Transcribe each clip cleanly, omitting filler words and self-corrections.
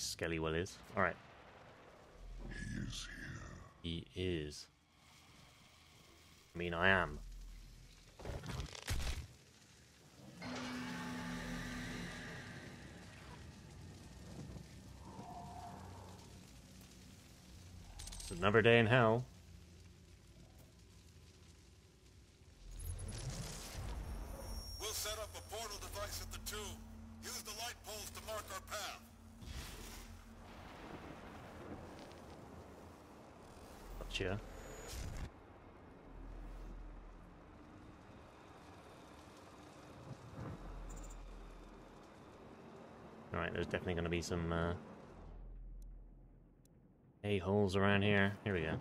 Skelly Will is. Alright. He is here. He is. I mean, I am. It's another day in hell. We'll set up a portal device at the tomb. Use the light poles to mark our path. Gotcha. Alright, there's definitely going to be some a-holes around here. Here we go.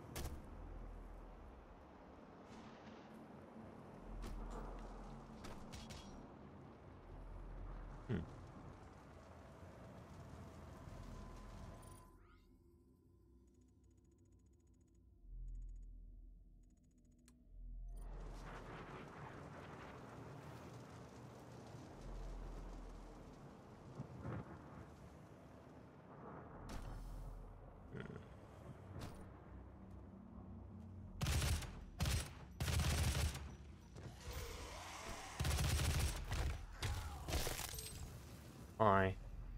Hi.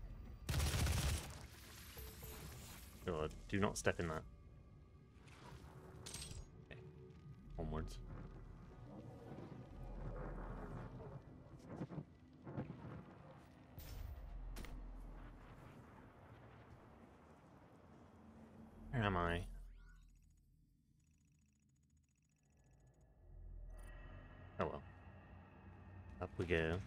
God, do not step in that. Okay. Onwards. Where am I? Oh well. Up we go.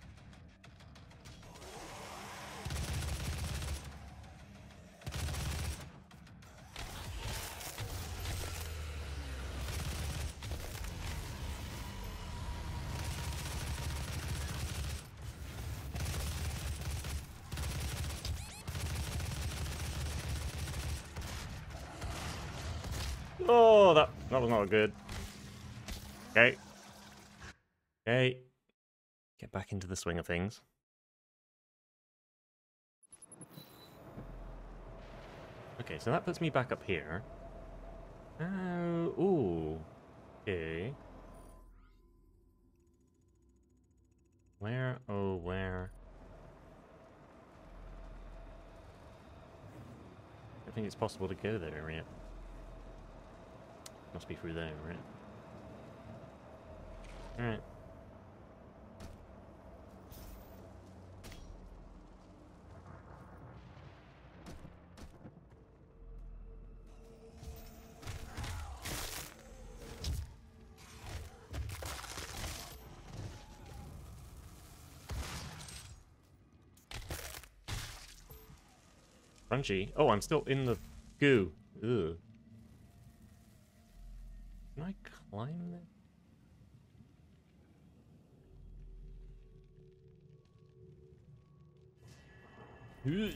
Oh, that was not good. Okay. Okay. Get back into the swing of things. Okay, so that puts me back up here. Ooh. Okay. Where? Oh, where? I think it's possible to go there yet. Must be through there, right? Alright. Crunchy. Oh, I'm still in the goo. Ugh. Can I climb there? Ugh.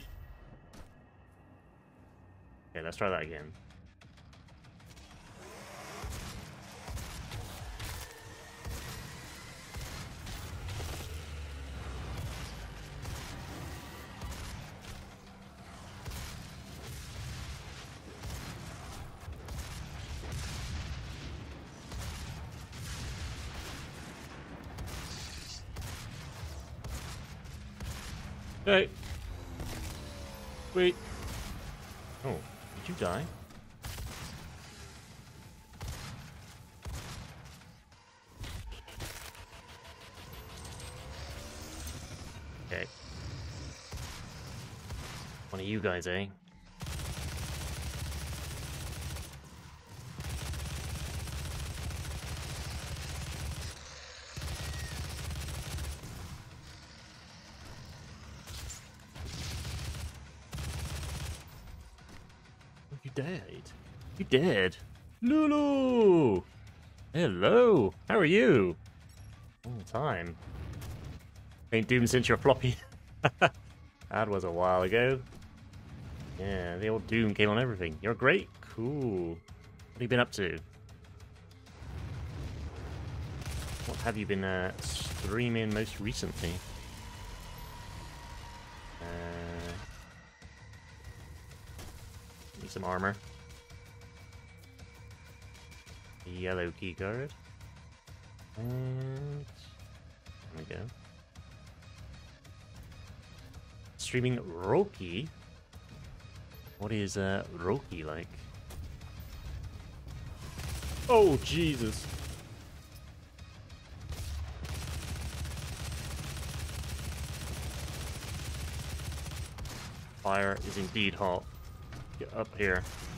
Okay, let's try that again. Hey. Wait. Oh, did you die? Okay. One of you guys, eh? You died. You dead. Lulu! Hello! How are you? Long time. Ain't Doom since your floppy. That was a while ago. Yeah, the old Doom came on everything. You're great? Cool. What have you been up to? What have you been streaming most recently? some armor. Yellow keycard. And there we go. Streaming Roki. What is Roki like? Oh Jesus! Fire is indeed hot. Get up here.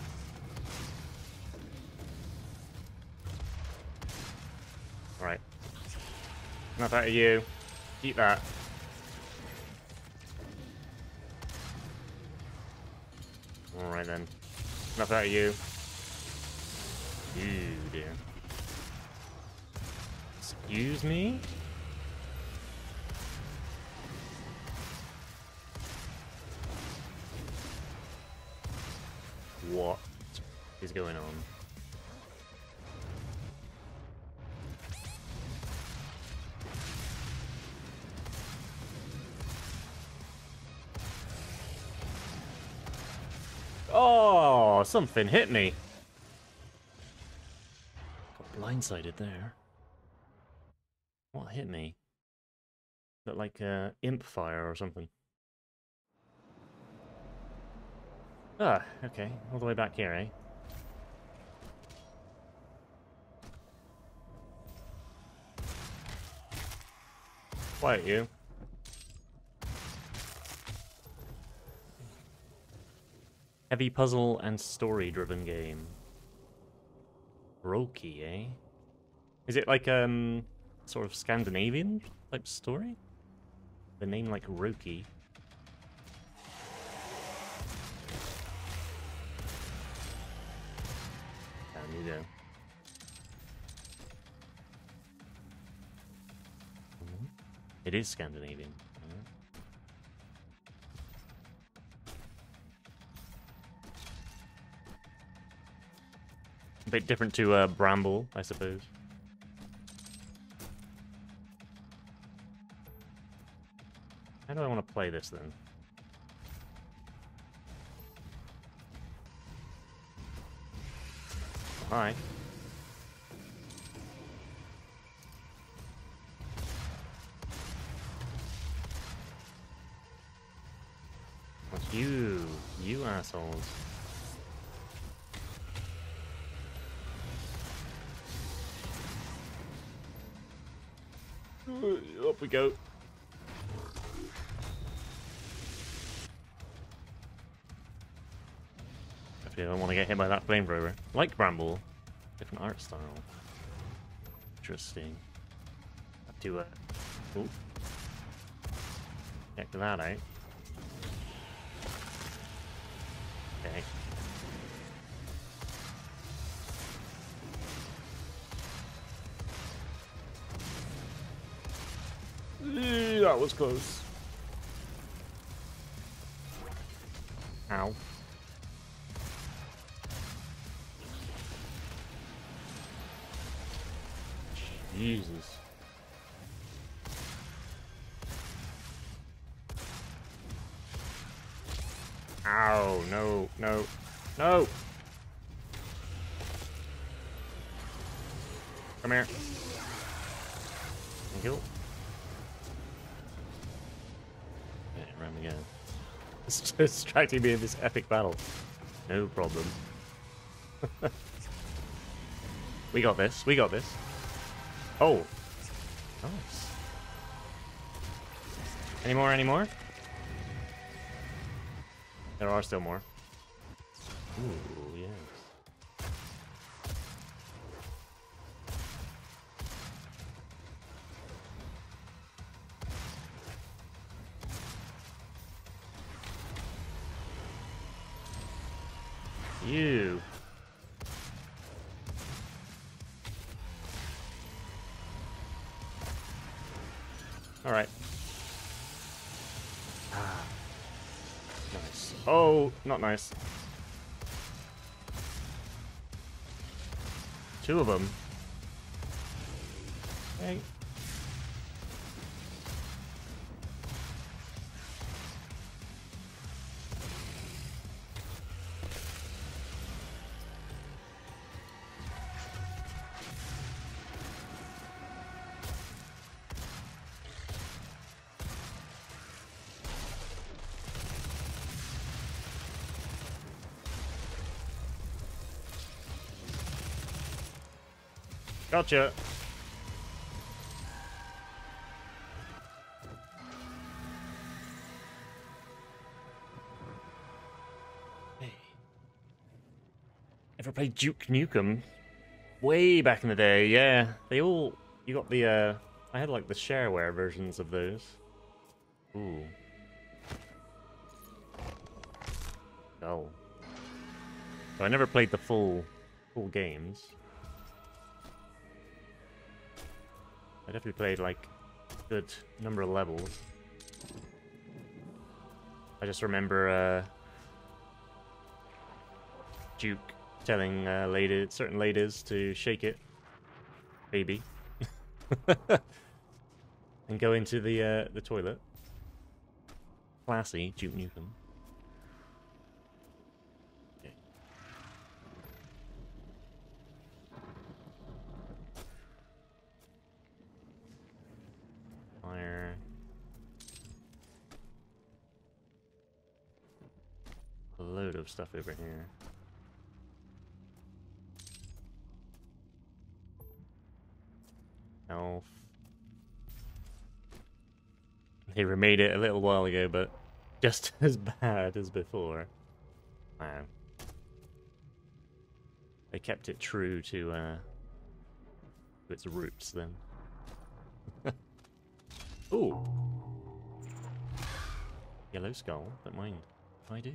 Right. Enough out of you. Eat that. Alright then. Enough out of you. Ew, dear. Excuse me? What is going on? Oh, something hit me. Got blindsided there. What hit me? Got like imp fire or something. Ah, okay. All the way back here, eh? Quiet, you. Heavy puzzle and story-driven game. Roki, eh? Is it like, sort of Scandinavian type story? The name like Roki. Down you go. It is Scandinavian. A bit different to Bramble, I suppose. How do I want to play this then? Hi. What's you assholes. Up we go. Actually, I don't want to get hit by that flamethrower. Like Bramble, different art style. Interesting. Have to check that out. Okay. That was close. Ow. Jesus. Ow, no, no, no! Come here. Thank you. Okay, around we go. It's just distracting me in this epic battle. No problem. We got this, we got this. Oh! Nice. Any more, any more? There are still more. Ooh, yes. You. All right. Nice. Oh, not nice. Two of them. Okay. Gotcha. Hey. Ever played Duke Nukem? Way back in the day, yeah. They all... You got the, I had, like, the shareware versions of those. Ooh. Oh. So I never played the full games. I definitely played, like, a good number of levels. I just remember, Duke telling, certain ladies to shake it, baby. And go into the toilet. Classy, Duke Nukem. Okay. Fire. A load of stuff over here. Health. They remade it a little while ago, but just as bad as before. Wow. They kept it true to its roots then. Ooh. Yellow skull, don't mind if I do.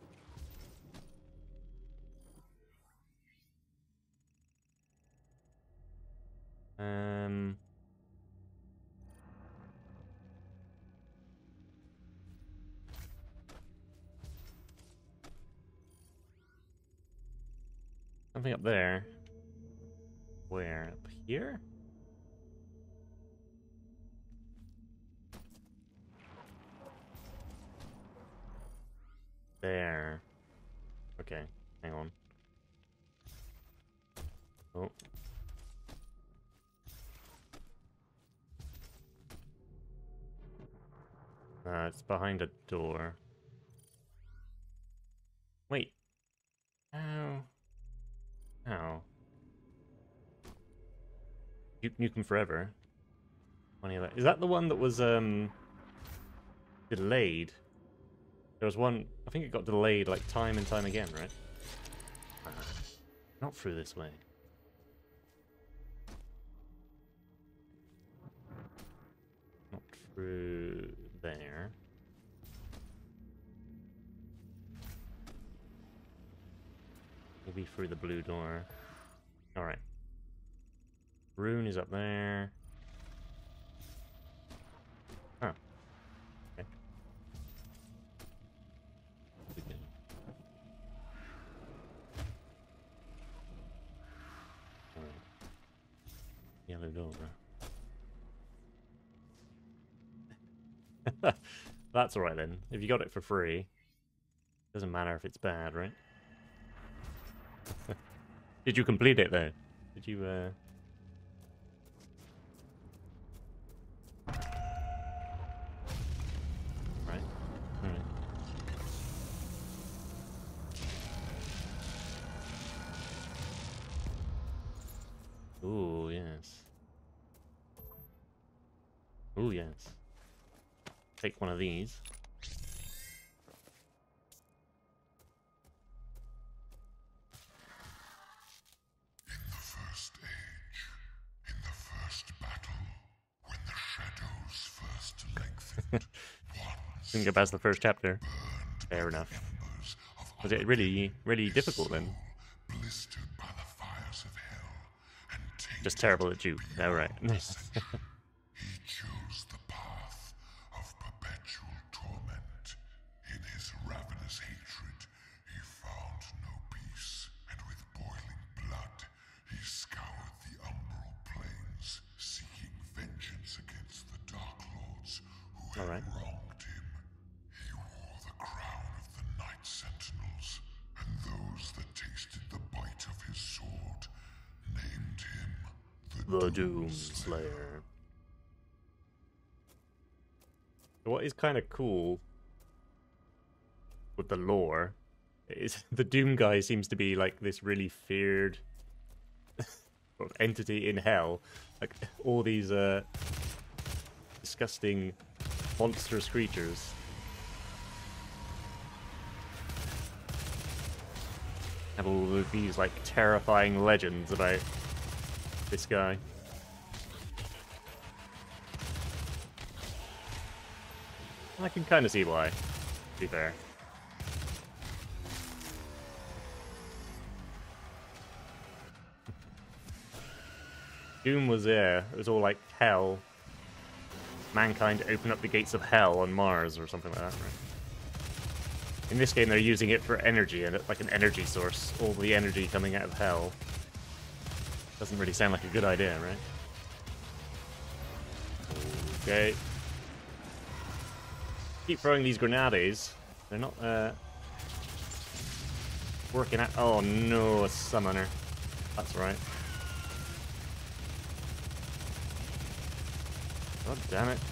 Something up there. Where? Up here? There. Okay, hang on. Oh. It's behind a door. Wait. How? How? Duke Nukem Forever. Is that the one that was delayed? There was one. I think it got delayed like time and time again, right? Not through this way. Not through there. Maybe through the blue door. Alright. Rune is up there. Oh. Okay. Yellow door. That's alright then. If you got it for free, doesn't matter if it's bad, right? Did you complete it though? Did you Right. Alright. Ooh, yes. Ooh, yes. Take one of these. In the first age, in the first battle, when the shadows first lengthened, Didn't get past the first chapter. Fair enough. Was it really, really difficult then? blistered by the fires of hell, and Just terrible at Duke. Alright. he chose the path of perpetual torment. In his ravenous hatred, he found no peace, and with boiling blood, he scoured the umbral plains, seeking vengeance against the Dark Lords who had wronged him. He wore the crown of the Night Sentinels, and those that tasted the bite of his sword named him The Doom Slayer. What is kind of cool with the lore is the Doom guy seems to be like this really feared sort of entity in hell. Like, all these disgusting, monstrous creatures. Have all of these, like, terrifying legends about this guy. I can kind of see why, to be fair. Doom was there. It was all like hell. Mankind opened up the gates of hell on Mars or something like that, right? In this game, they're using it for energy, and like an energy source. All the energy coming out of hell. Doesn't really sound like a good idea, right? Okay. Keep throwing these grenades. They're not working out. Oh no, a summoner. That's right. God damn it.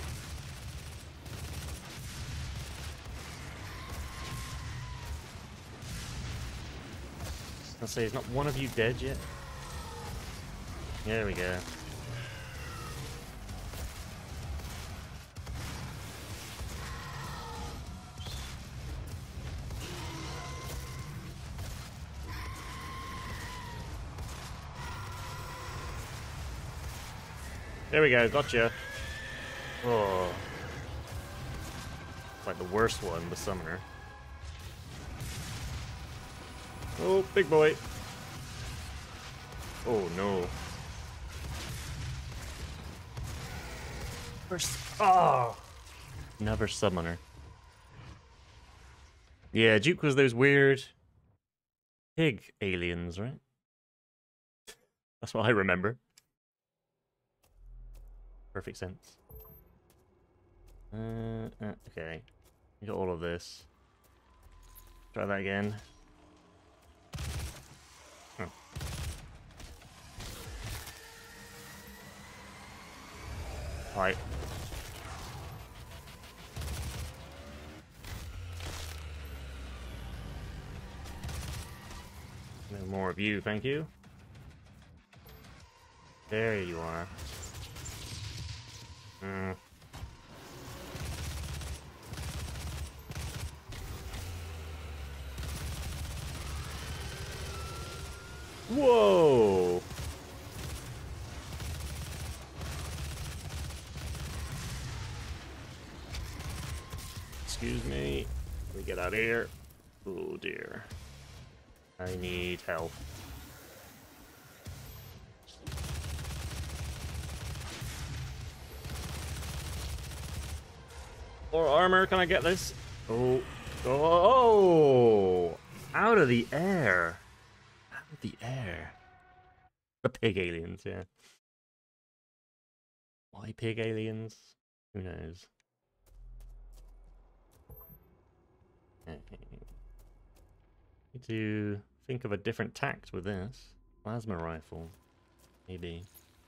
I'll say, is not one of you dead yet? There we go. There we go, gotcha. Oh. It's like the worst one, the summoner. Oh, big boy. Oh no. First. Oh! Another summoner. Yeah, Duke was those weird pig aliens, right? That's what I remember. Perfect sense. Okay. You got all of this. Try that again. Oh. Right. No more of you, thank you. There you are. Whoa! Excuse me. Let me get out of here. Oh dear. I need help. More armor, can I get this? Oh. Oh! Out of the air. Out of the air. The pig aliens, yeah. Why pig aliens? Who knows? Need to think of a different tact with this. Plasma rifle. Maybe.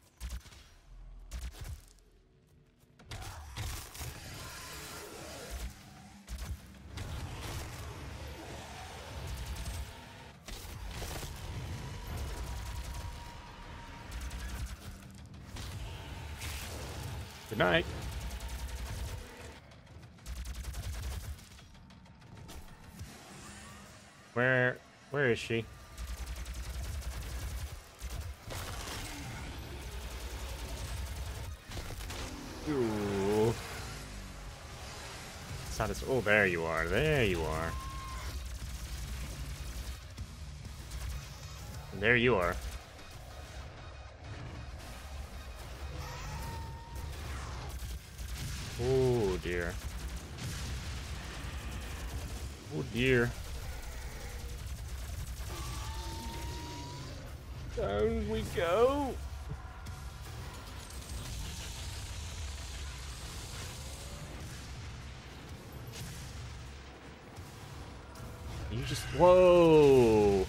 Good night. Where is she? Ooh. Oh, there you are. There you are. And there you are. Oh dear. Oh dear. Down we go. You just... Whoa!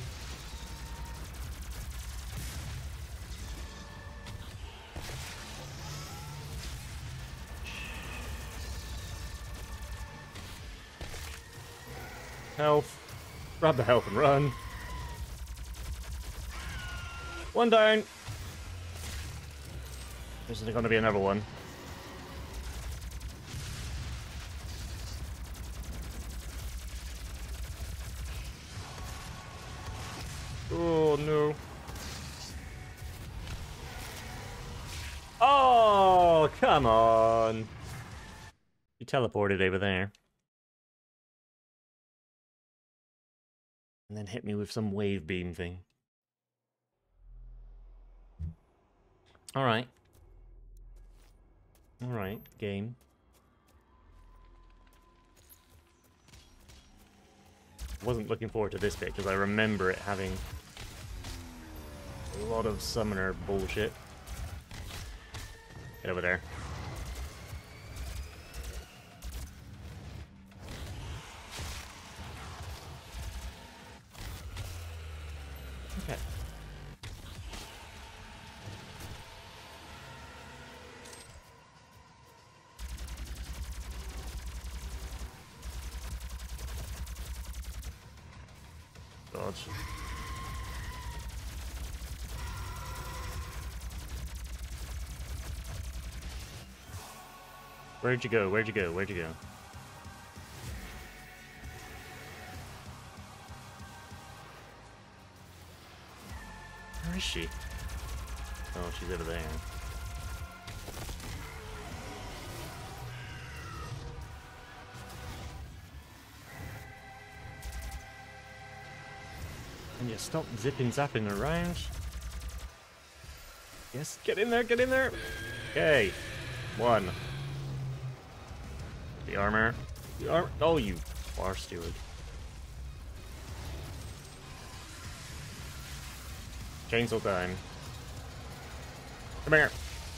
Health. Grab the health and run. One down. There's going to be another one. Oh, no. Oh, come on. You teleported over there. And then hit me with some wave beam thing. Alright. Alright, game. Wasn't looking forward to this bit because I remember it having a lot of summoner bullshit. Get over there. Okay. Dodge. Where'd you go? Where'd you go? Where'd you go? Where is she? Oh, she's over there. And you stop zipping zapping around. Yes, get in there, get in there. Okay, one. The armor. The armor. Oh, you bar steward. Chainsaw time. Come here.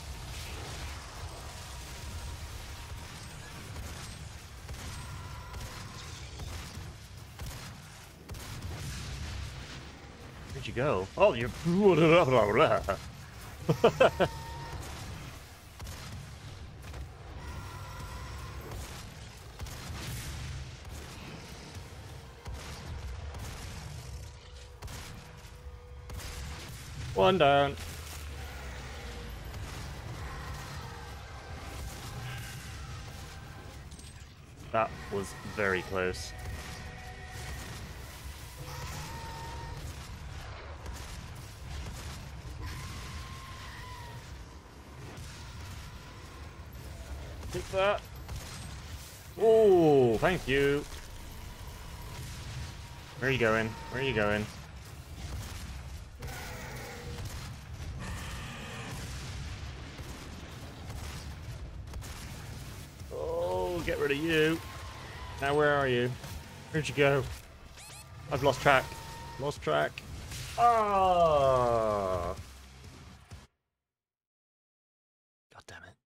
Where'd you go? Oh, you're... One down. That was very close. Take that. Oh, thank you. Where are you going? Where are you going? Oh, get rid of you. Now where are you? Where'd you go? I've lost track. Lost track. Ah. God damn it.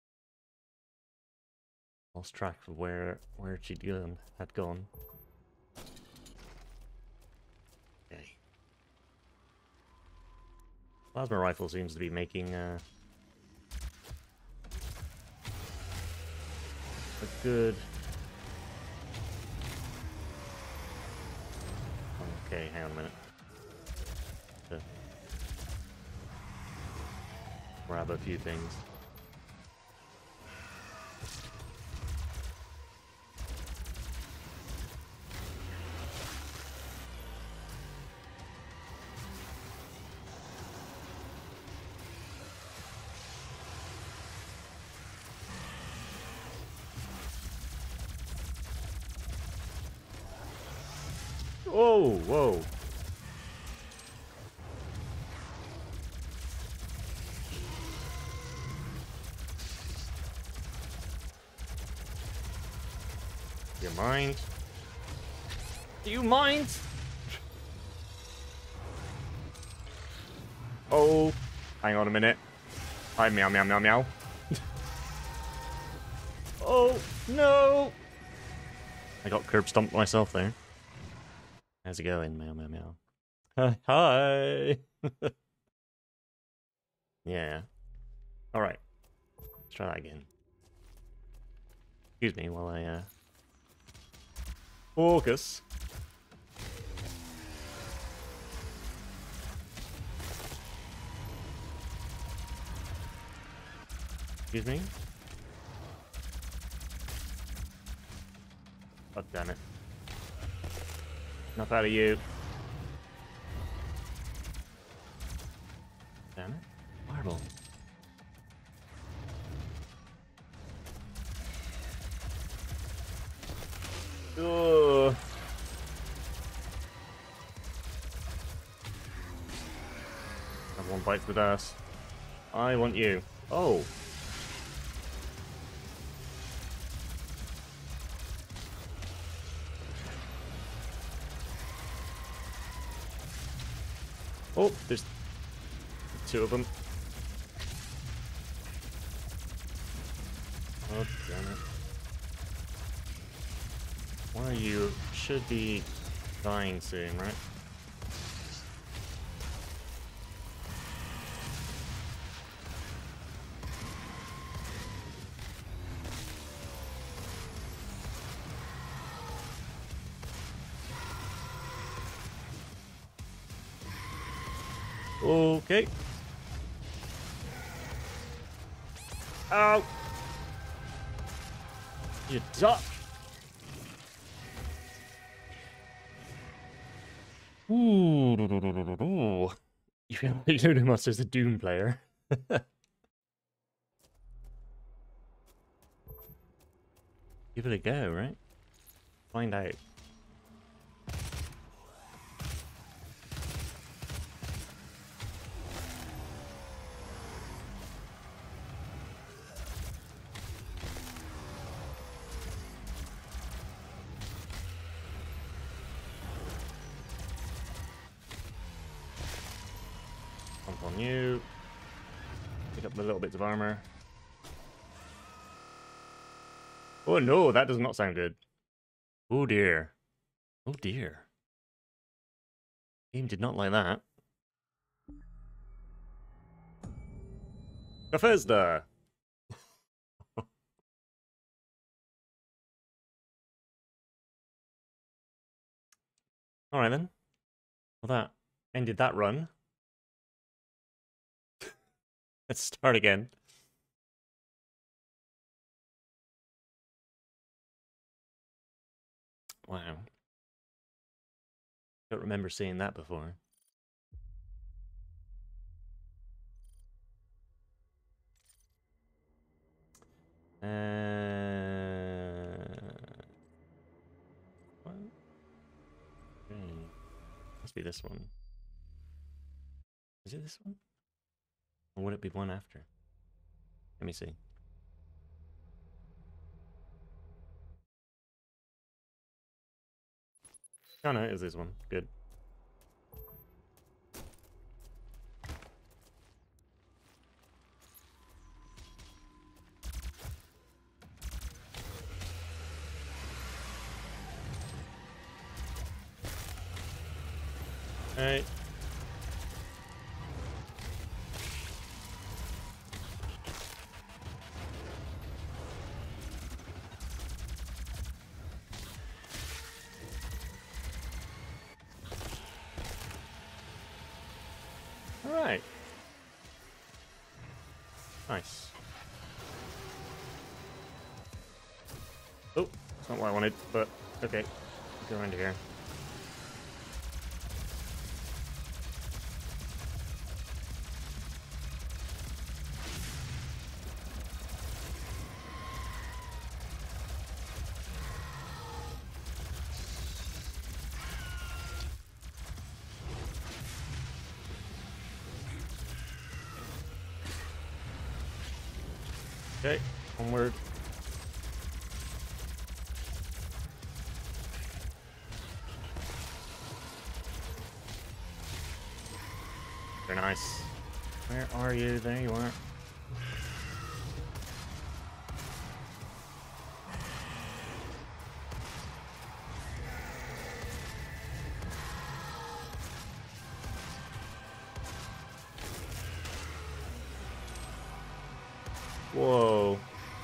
Lost track of where she'd gone. Had gone. Okay. Plasma rifle seems to be making a good. Okay, hang on a minute. Grab a few things. Oh, whoa. You mind? Do you mind? Oh, hang on a minute. Hi, meow, meow, meow, meow. Oh, no. I got curb stomped myself there. How's it going? Meow, meow, meow. Hi. Yeah. All right. Let's try that again. Excuse me while I focus. Excuse me? God damn it. Enough out of you. Damn it. Fireball. Ugh. Everyone bites the dust. I want you. Oh. Oh, there's two of them. Oh, damn it. One of you should be dying soon, right? Okay. Ow! You duck! Ooh. You feel like Lunamonster's a Doom player. Give it a go, right? Find out. Pump on you. Pick up the little bits of armor. Oh no, that does not sound good. Oh dear. Oh dear. Game did not like that. Bethesda! Alright then. Well, that ended that run. Let's start again. Wow. Don't remember seeing that before. What? Must be this one. Is it this one? Or would it be one after? Let me see. Oh no, it is this one. Good. Alright. Alright. Nice. Oh, that's not what I wanted, but okay. Go around here. Okay, onward. Very nice. Where are you? There you are. Whoa.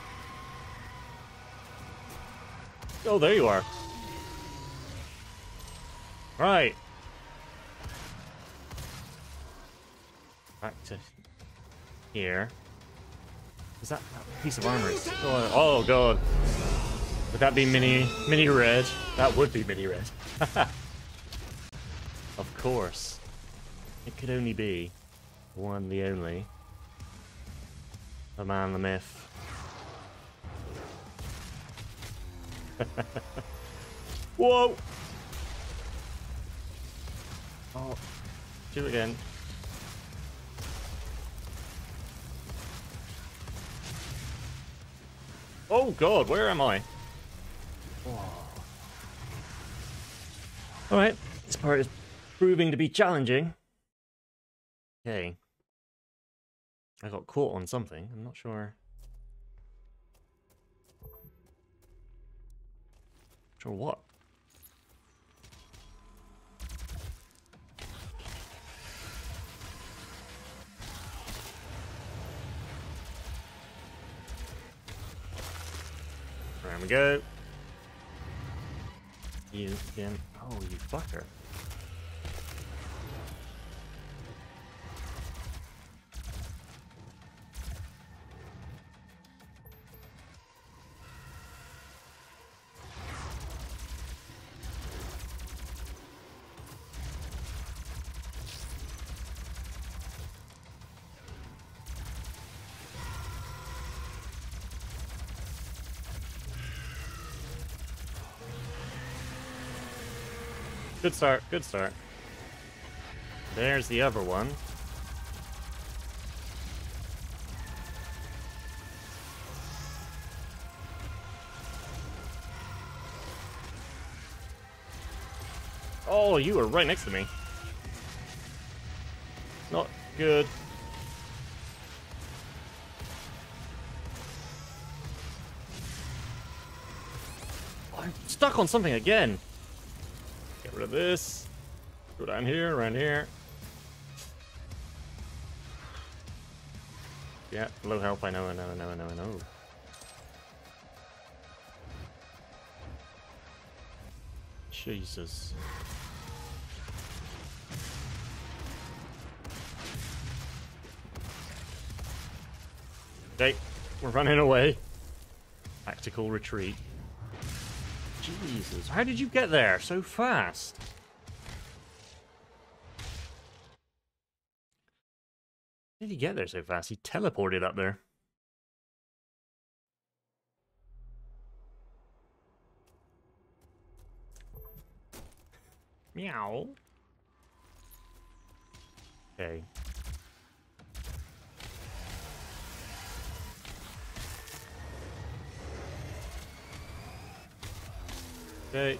Oh, there you are. Right. Back to here. Is that piece of armor? Oh god. Would that be mini red? That would be mini red. Of course. It could only be the one, the only. The man, the myth. Whoa! Oh, do it again. Oh god, where am I? Alright, this part is proving to be challenging. Okay. I got caught on something, I'm not sure. Sure what? There we go. You again. Oh, you fucker. Good start, good start. There's the other one. Oh, you were right next to me. Not good. I'm stuck on something again. Get rid of this. Go down here, around here. Yeah, low health, I know. Jesus. Okay, we're running away. Tactical retreat. Jesus, how did you get there so fast? How did he get there so fast? He teleported up there. Meow. Okay. Okay.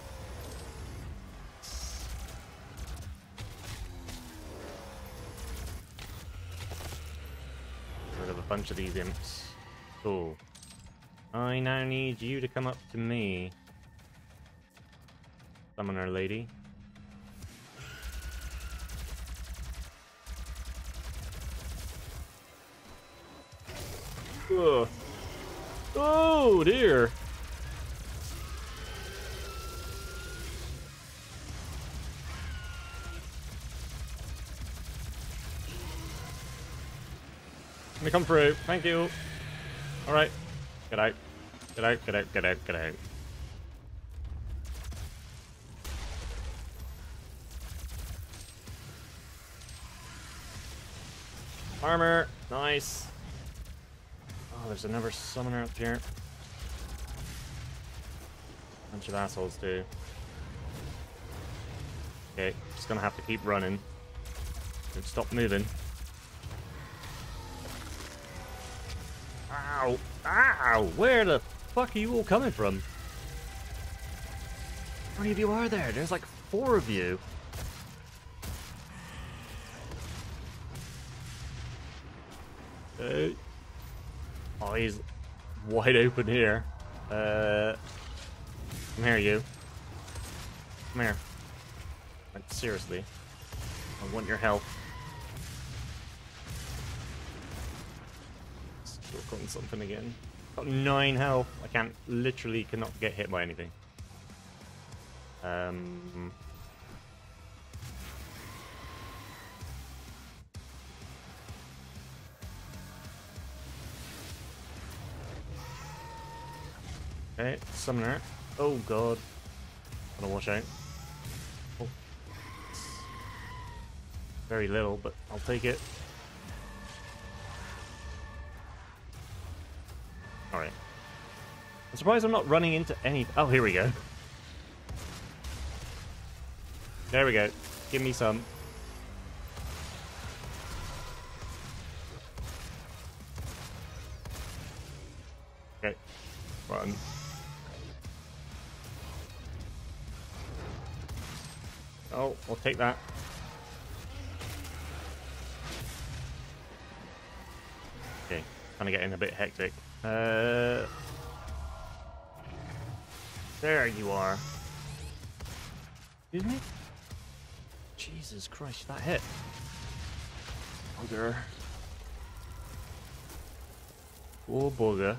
Rid of a bunch of these imps. Cool. I now need you to come up to me. Summoner lady. Ugh. Oh dear. Let me come through. Thank you. Alright. Get out. Get out, get out, get out, get out. Armor. Nice. Oh, there's another summoner up here. Bunch of assholes too. Okay, just gonna have to keep running. Don't stop moving. Ow! Ow! Where the fuck are you all coming from? How many of you are there? There's like 4 of you. Okay. Oh, he's wide open here. Come here, you. Come here. Like, seriously. I want your help. Still caught something again. Got 9 health. I can't, literally cannot get hit by anything. Okay, summoner. Oh god. Gotta watch out. Oh. Very little, but I'll take it. Alright. I'm surprised I'm not running into any... Oh, here we go. There we go. Give me some. Okay. Run. Oh, I'll take that. Okay, kind of getting a bit hectic. There you are. Excuse me? Jesus Christ, that hit. Bugger. Oh, bugger.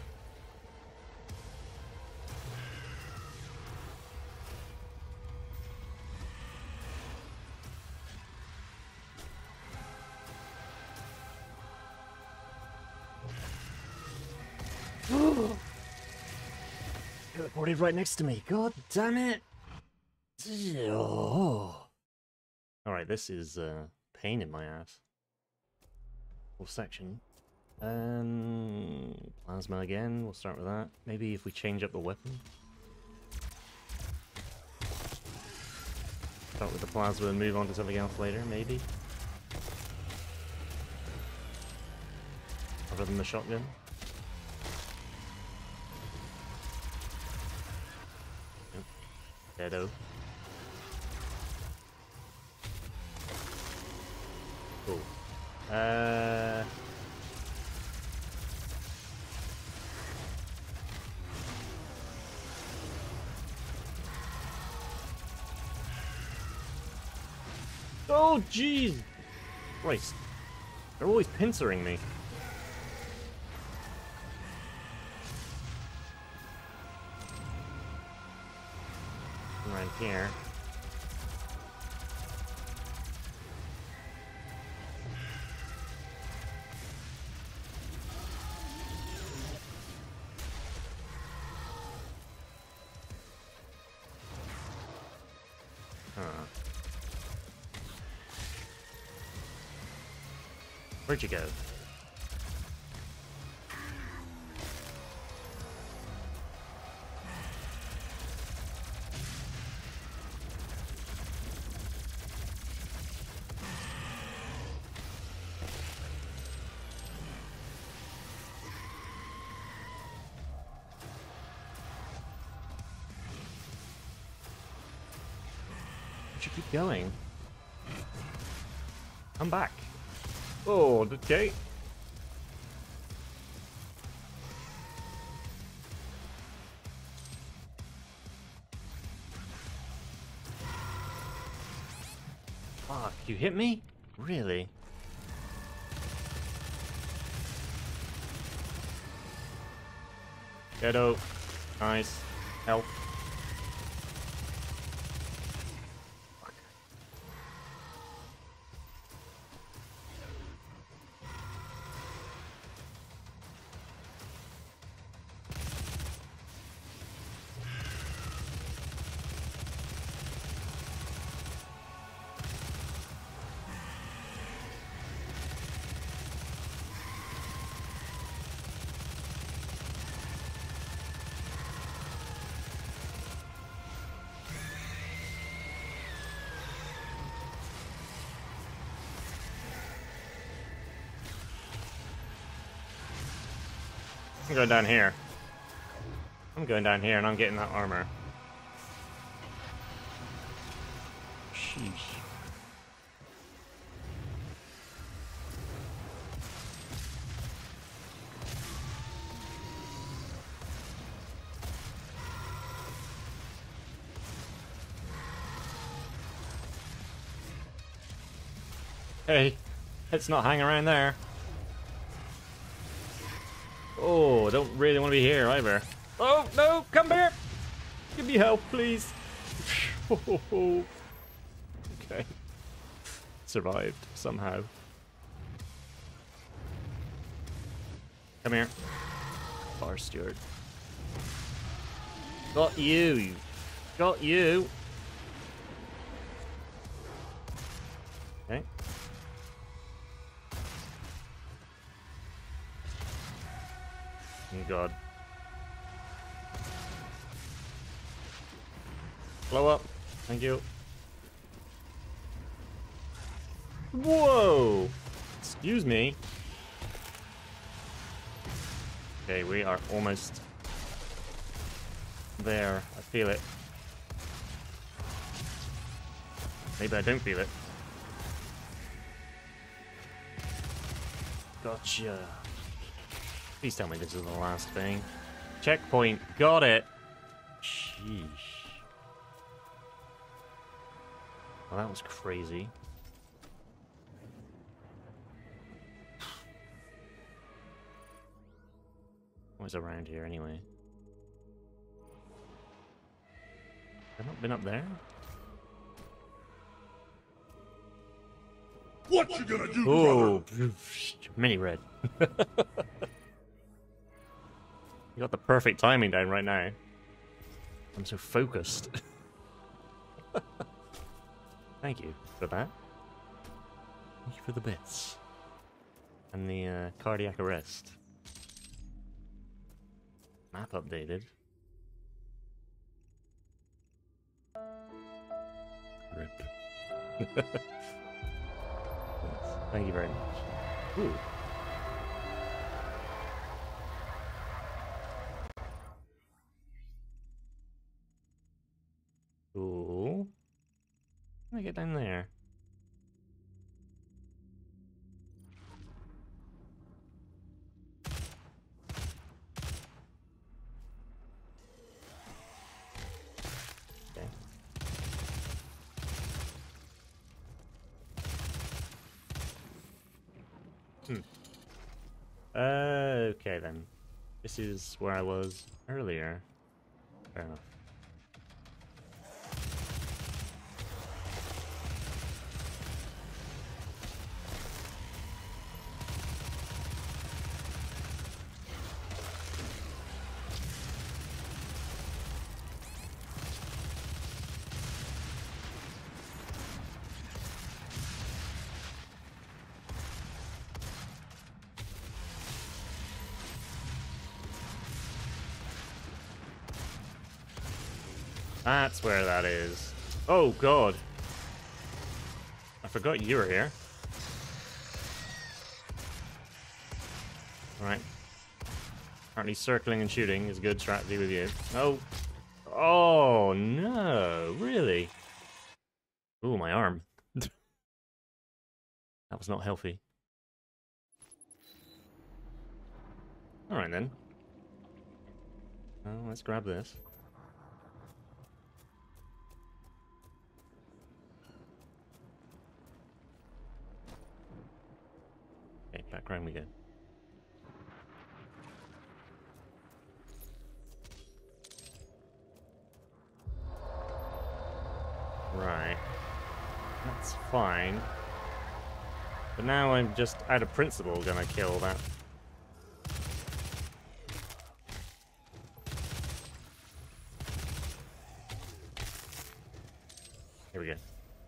Teleported right next to me. God damn it. Oh. Alright, this is pain in my ass. Full section. Plasma again. We'll start with that. Maybe if we change up the weapon. Start with the plasma and move on to something else later, maybe. Other than the shotgun. Deado. Cool. Oh, jeez! Christ. They're always pincering me. Around here. Huh. Where'd you go? Where'd you keep going? Come back. Oh, okay. Fuck, you hit me? Really? Ghetto. Nice. Health. I'm going down here. I'm going down here and I'm getting that armor. Sheesh. Hey, let's not hang around there. Oh, don't really want to be here either. Oh, no, come here! Give me help, please. Okay. Survived, somehow. Come here. Bar steward. Got you. Got you. Okay. Oh god. Blow up. Thank you. Whoa! Excuse me. Okay, we are almost there. I feel it. Maybe I don't feel it. Gotcha. Please tell me this is the last thing. Checkpoint. Got it. Sheesh. Well, that was crazy. What's around here anyway? Have I not been up there? What you gonna do, Oh, brother? mini red. You got the perfect timing down right now. I'm so focused. Thank you for that. Thank you for the bits. And the cardiac arrest. Map updated. Rip. Thank you very much. Ooh. Cool. How do I get down there? Okay. Okay then. This is where I was earlier. Fair enough. That's where that is. Oh god. I forgot you were here. Alright. Apparently circling and shooting is a good strategy with you. Oh. Oh no, really? Ooh, my arm. That was not healthy. Alright then. Well, let's grab this. Okay, back around we go. Right. That's fine. But now I'm just, out of principle, gonna kill that. Here we go.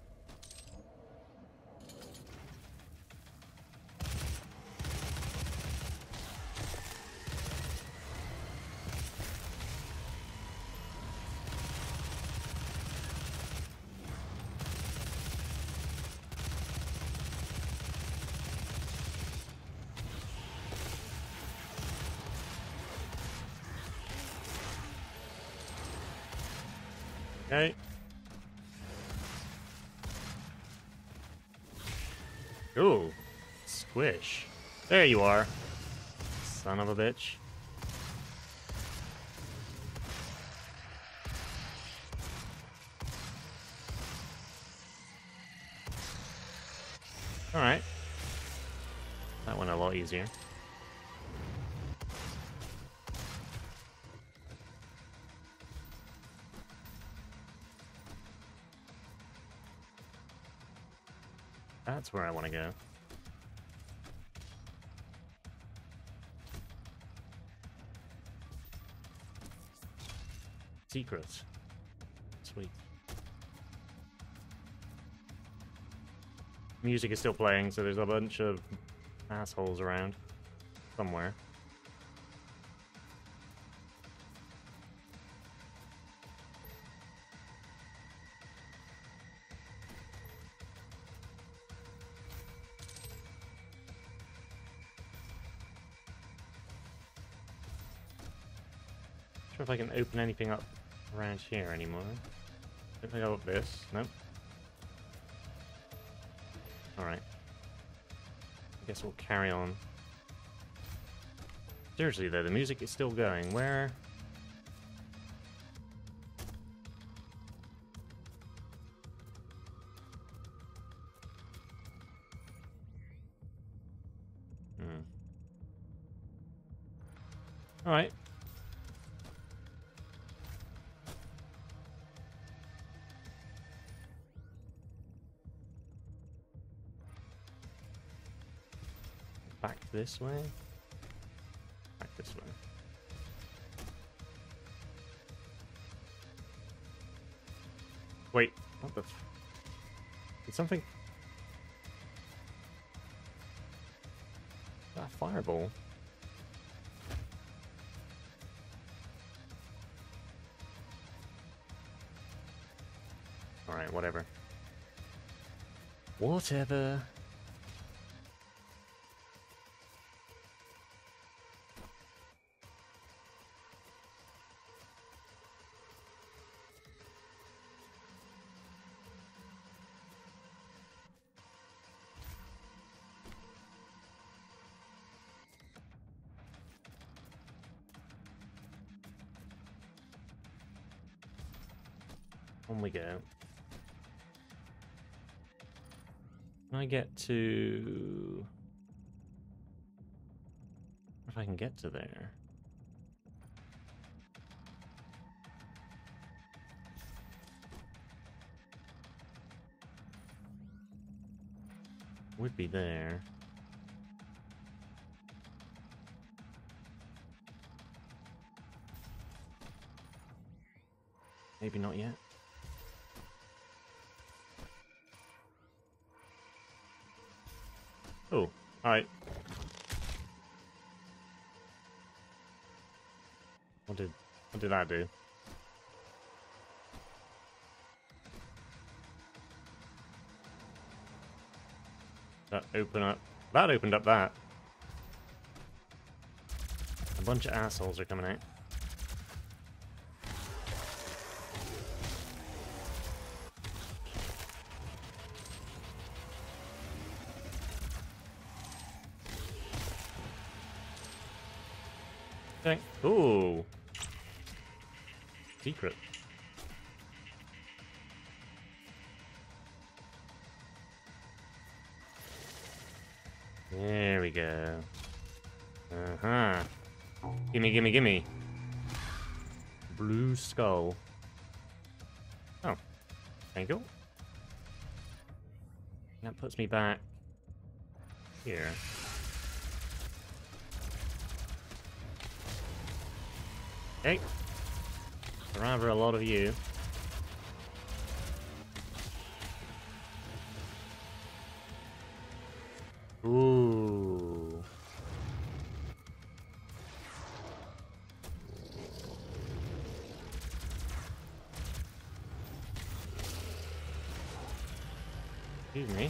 Okay. Ooh. Squish. There you are. Son of a bitch. Alright. That went a lot easier. That's where I want to go. Secret. Sweet. Music is still playing, so there's a bunch of assholes around somewhere. Not sure if I can open anything up around here anymore. If I go up this, nope. Alright. I guess we'll carry on. Seriously though, the music is still going. Where? Alright. Back this way. Back this way. Wait, what the f... Did something... Is that a fireball? Alright, whatever. Whatever. On we go. Can I get to... If I can get to there. Would be there. Maybe not yet. Oh, alright. What did that do? That open up. That opened up that. A bunch of assholes are coming out. Okay. Ooh. Secret. There we go. Uh-huh. Gimme, gimme, gimme. Blue skull. Oh. Thank you. That puts me back here. Okay. Rather a lot of you. Ooh. Excuse me.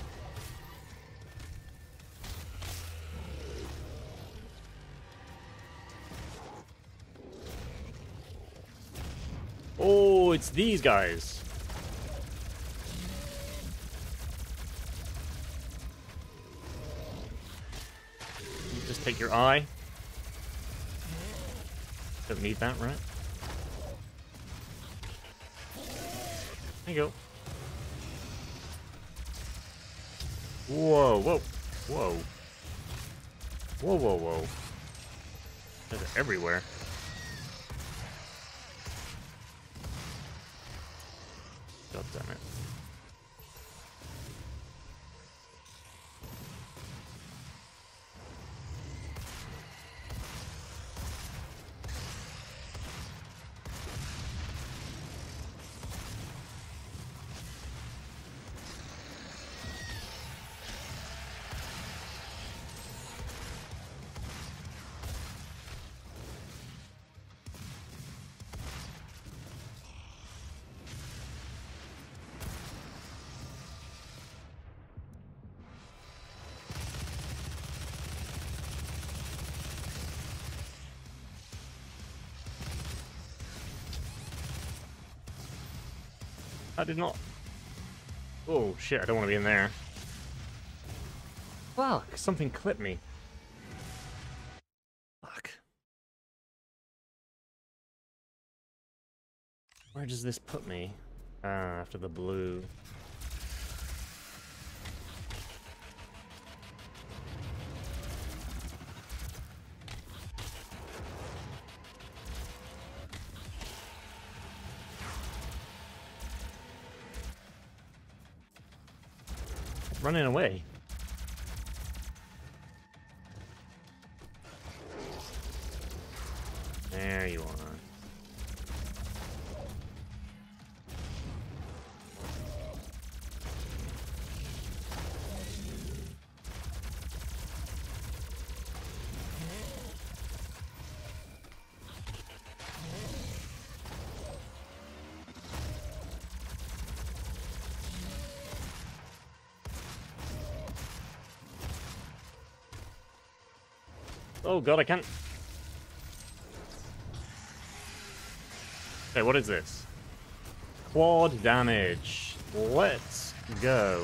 Oh, it's these guys. You just take your eye. Don't need that, right? There you go. Whoa, whoa, whoa. Whoa, whoa, whoa. They're everywhere. God damn it. I did not. Oh shit! I don't want to be in there. Fuck! Something clipped me. Fuck. Where does this put me? Ah, after the blue. Running away. There you are. Oh god, I can't. Okay, what is this? Quad damage. Let's go.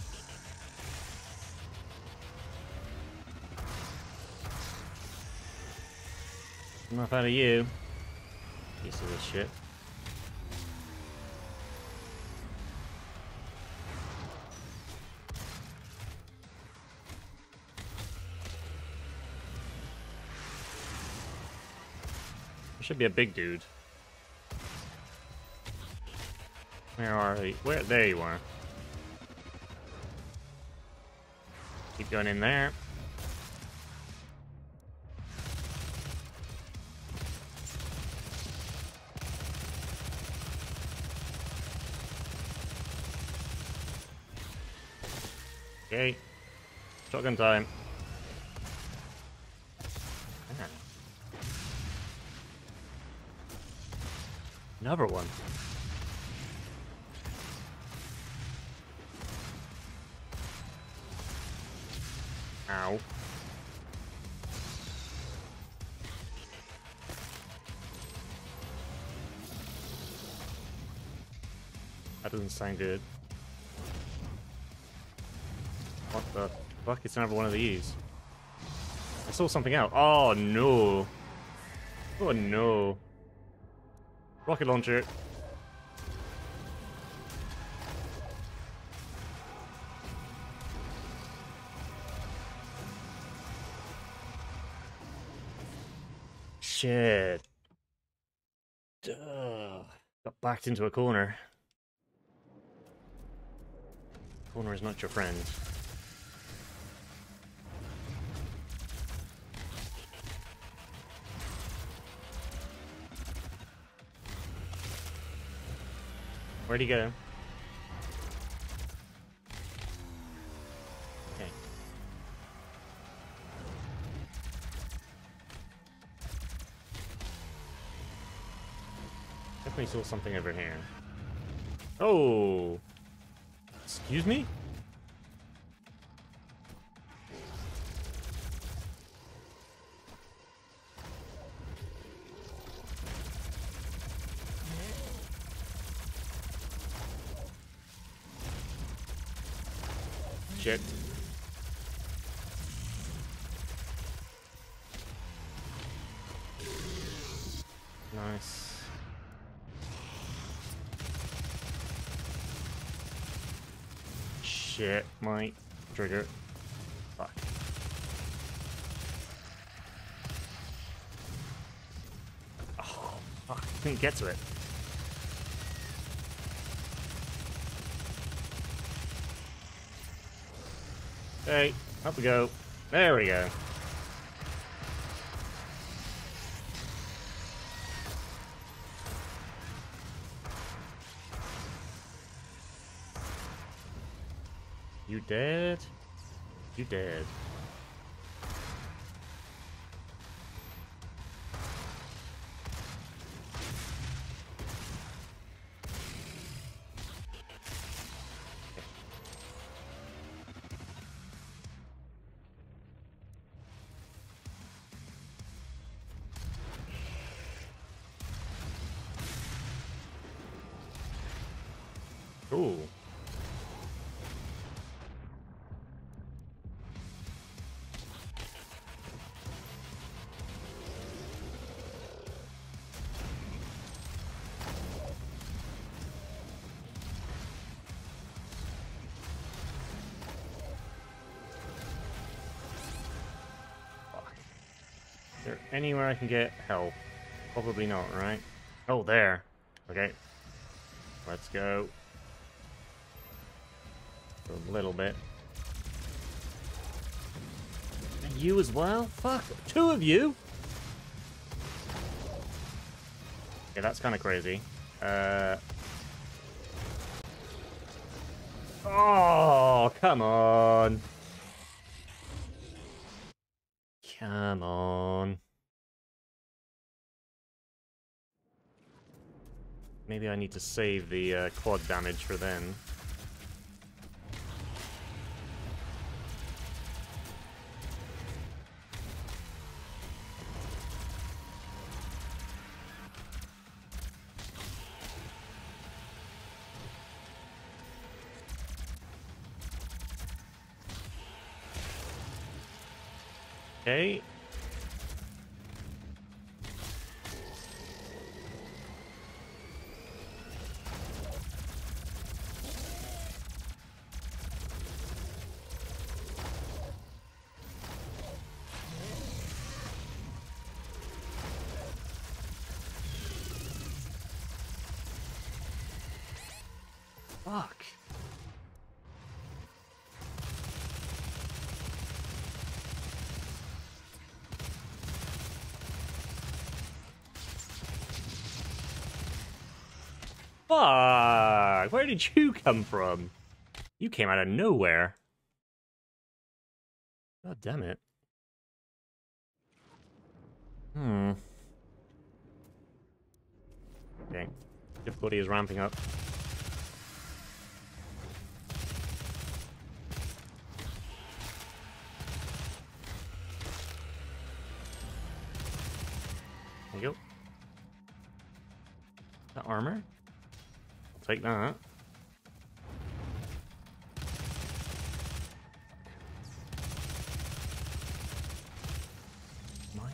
Enough out of you. Piece of this shit. Should be a big dude. Where are they? Where? There you are. Keep going in there. Okay. Shotgun time. Ah. Another one. Ow. That doesn't sound good. What the fuck? It's another one of these. I saw something out. Oh no. Oh no. Rocket launcher. Shit. Duh. Got backed into a corner. Corner is not your friend. Where'd he go? Okay. Definitely saw something over here. Oh! Excuse me? Shit. Nice. Shit, my trigger. Fuck. Oh, fuck. I couldn't get to it. Okay, up we go. There we go. You dead? You dead. Ooh. Is there anywhere I can get help? Probably not, right? Oh, there. Okay. Let's go. A little bit. And you as well? Fuck. 2 of you? Okay, that's kind of crazy. Oh, come on. Come on. Maybe I need to save the quad damage for then. Okay. Fuck. Fuck! Where did you come from? You came out of nowhere. God damn it. Okay. Difficulty is ramping up. There you go. That armor? I'll take that. Mine.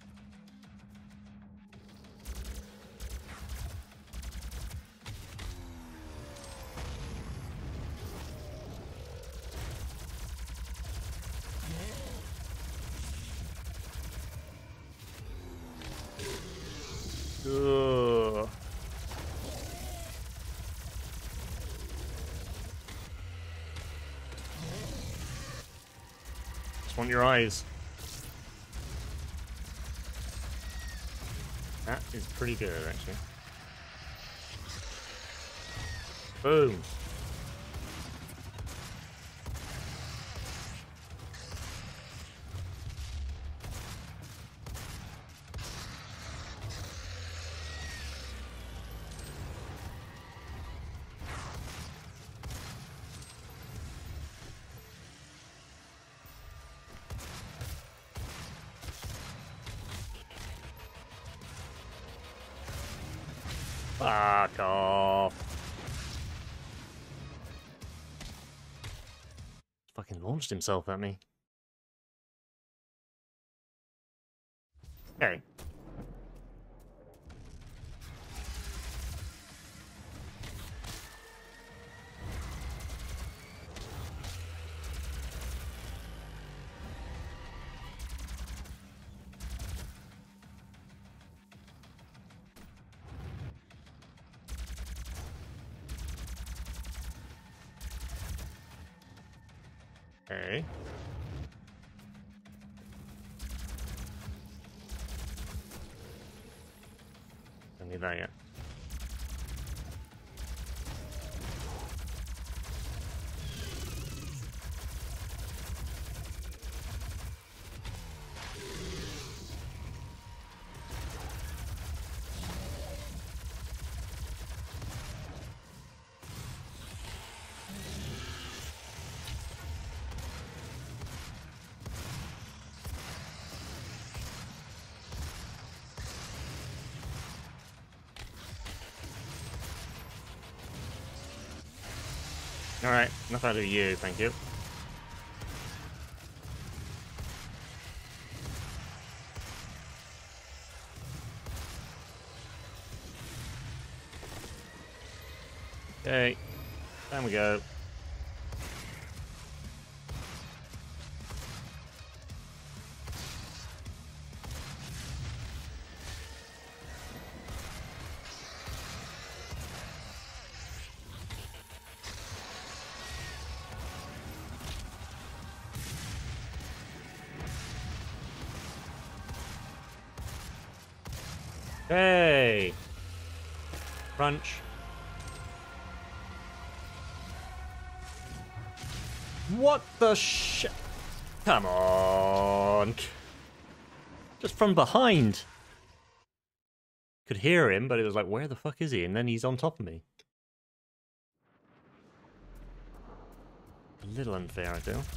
Ugh. Just want your eyes. That is pretty good, actually. Boom. Fuck off. Fucking launched himself at me. Okay. Okay. Don't need that yet. Alright, enough out of you, thank you. Okay, down we go. Hey! Crunch. What the shit? Come on. Just from behind. Could hear him, but it was like, where the fuck is he? And then he's on top of me. A little unfair, I feel.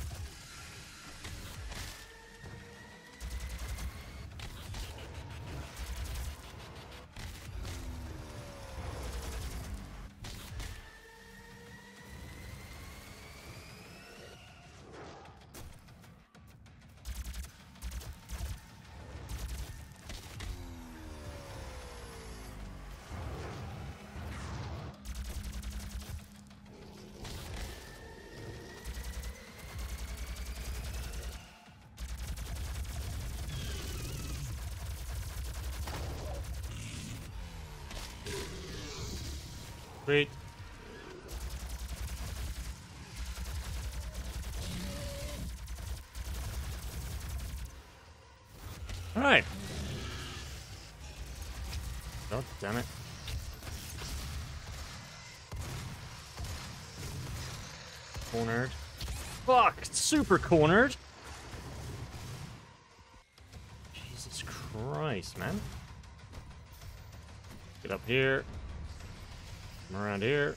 Sweet. Alright. God damn it. Cornered. Fuck! Super cornered! Jesus Christ, man. Get up here. Come around here.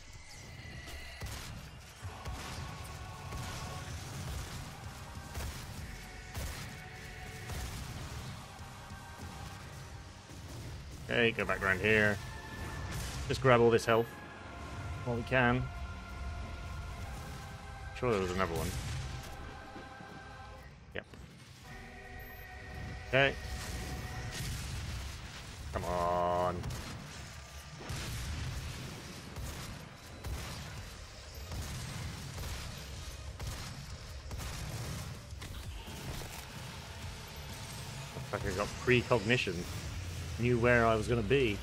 Okay, go back around here. Just grab all this health while we can. Sure there was another one. Yep. Okay. Come on. Like I got precognition. Knew where I was going to be.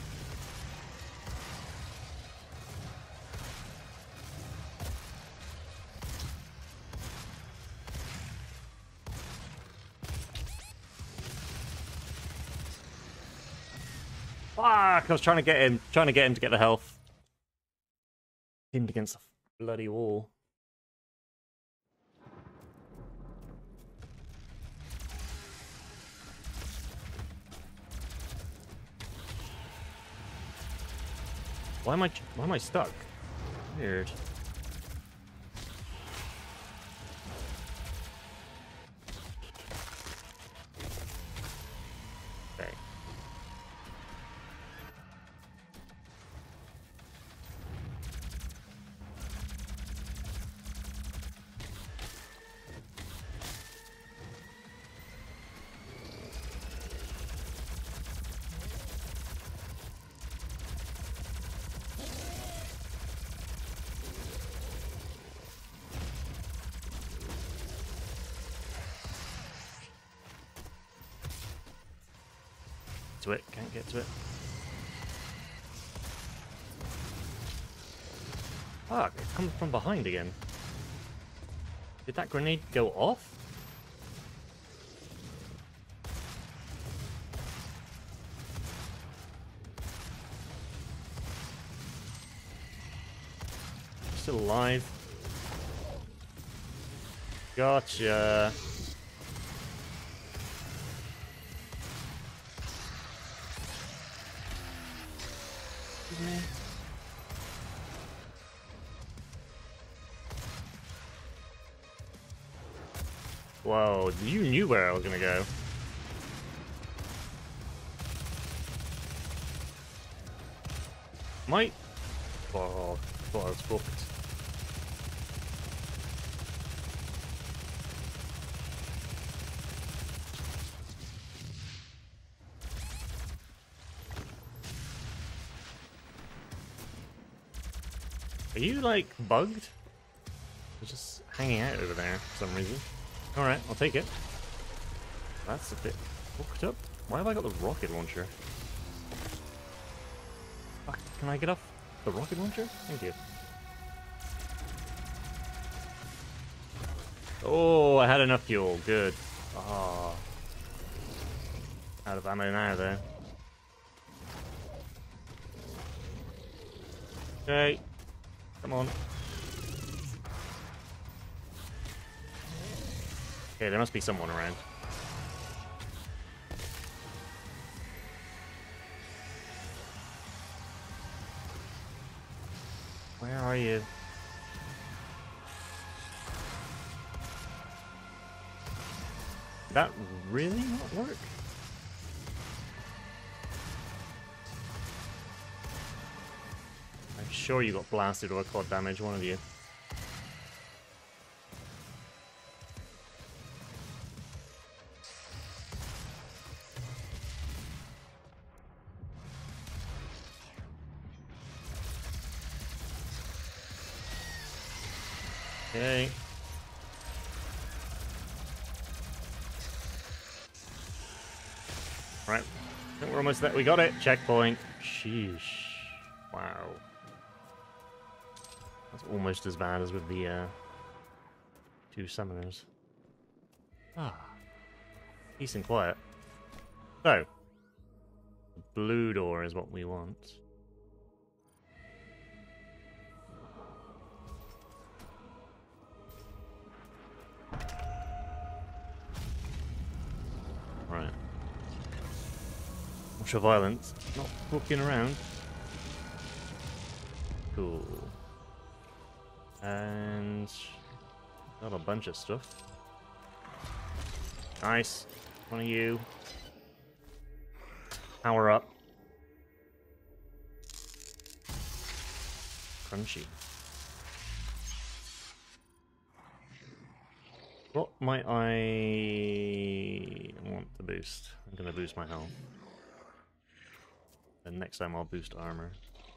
Fuck! I was trying to get him to get the health. Pinned against the bloody wall. Why am I stuck? Weird. Okay. To it, can't get to it. Fuck, it's coming from behind again. Did that grenade go off? Still alive. Gotcha. Whoa, you knew where I was gonna go. Might. Oh, thought I was fucked. Are you, like, bugged? You're just hanging out over there for some reason. Alright, I'll take it. That's a bit hooked up. Why have I got the rocket launcher? Fuck, can I get off the rocket launcher? Thank you. Oh, I had enough fuel. Good. Oh. Out of ammo now, though. Okay. Come on. Okay, there must be someone around. Where are you? Did that really not work? I'm sure you got blasted or caught damage, one of you. Okay. Right. I think we're almost there. We got it. Checkpoint. Sheesh. Wow. That's almost as bad as with the two summoners. Ah. Peace and quiet. So. The blue door is what we want. Right. Ultra violence. Not looking around. Cool. And got a bunch of stuff. Nice. One of you. Power up. Crunchy. What might I want to boost? I'm gonna boost my health. Then next time I'll boost armor.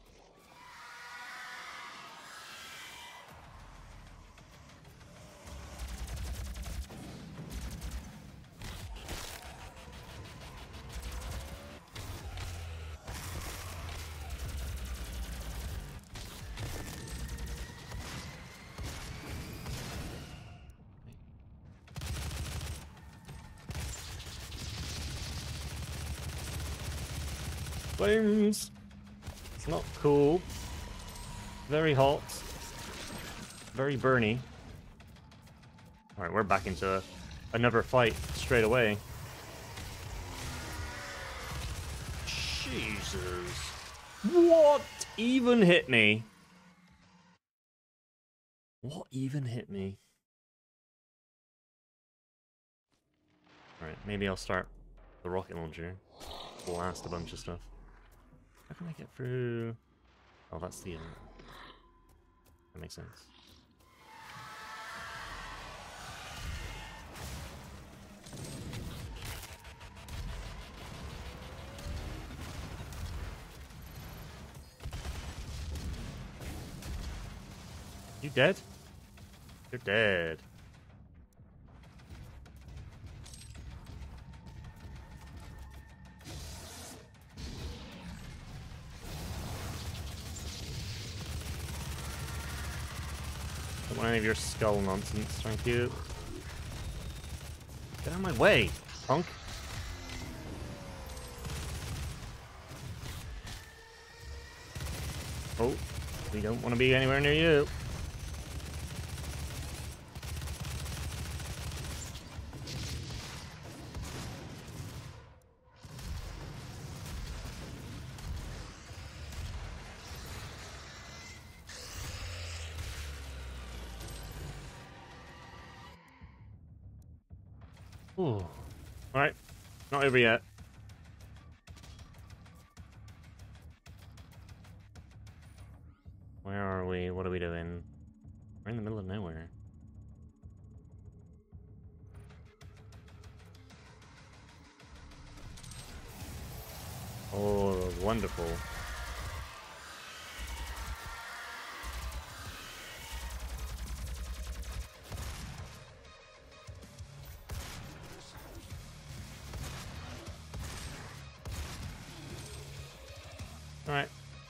Flames! It's not cool. Very hot. Very burny. Alright, we're back into another fight straight away. Jesus. What even hit me? What even hit me? Alright, maybe I'll start the rocket launcher. Blast a bunch of stuff. How can I get through? Oh, that's the end. That makes sense. You dead? You're dead. Don't want any of your skull nonsense, thank you. Get out of my way, punk. Oh, we don't want to be anywhere near you. Ooh. Alright, not over yet. Where are we? What are we doing? We're in the middle of nowhere. Oh, wonderful.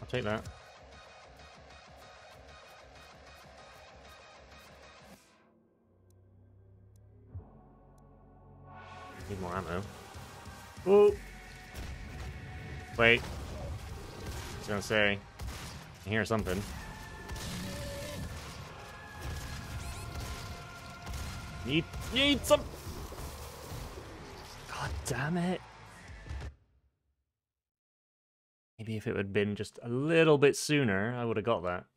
take that. Need more ammo. Oh! Wait. I was gonna say, I hear something. Need some. God damn it. Maybe if it had been just a little bit sooner, I would have got that.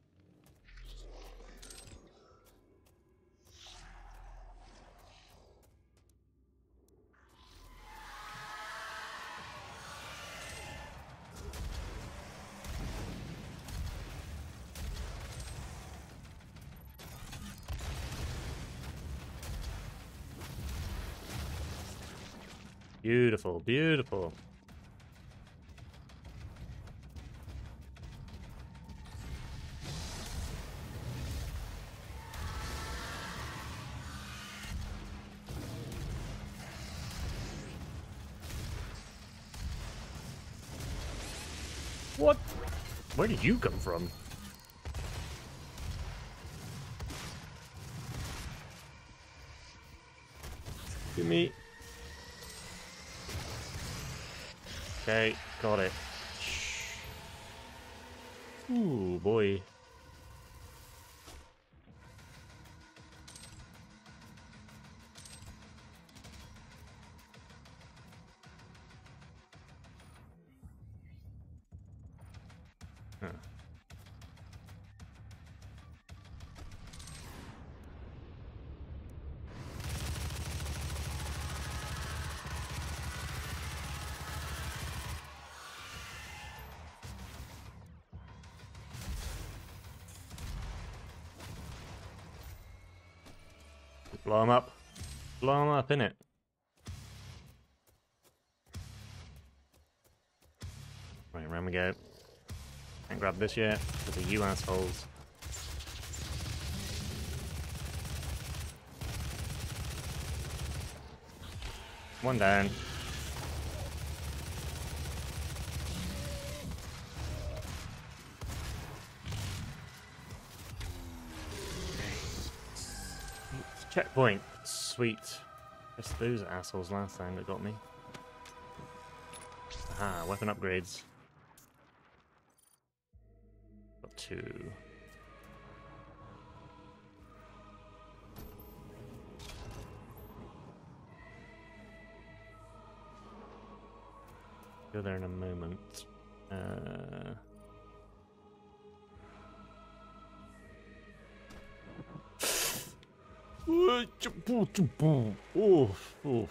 Beautiful, beautiful. What? Where did you come from? Give me. Okay, got it. Ooh, boy. Huh. Blow him up. Blow him up, innit? Right, around we go. Can't grab this yet, because of you assholes. One down. Checkpoint. Sweet. Just those assholes last time that got me. Aha, weapon upgrades. Got 2. Go there in a moment. Oof, oof.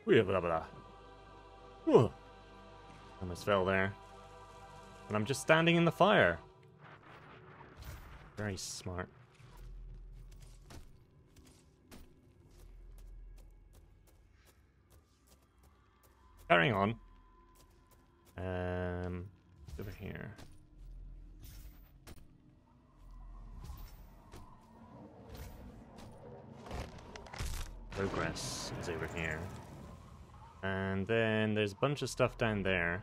Almost fell there. And I'm just standing in the fire. Very smart. Carrying on. Over here. Progress is over here. And then there's a bunch of stuff down there.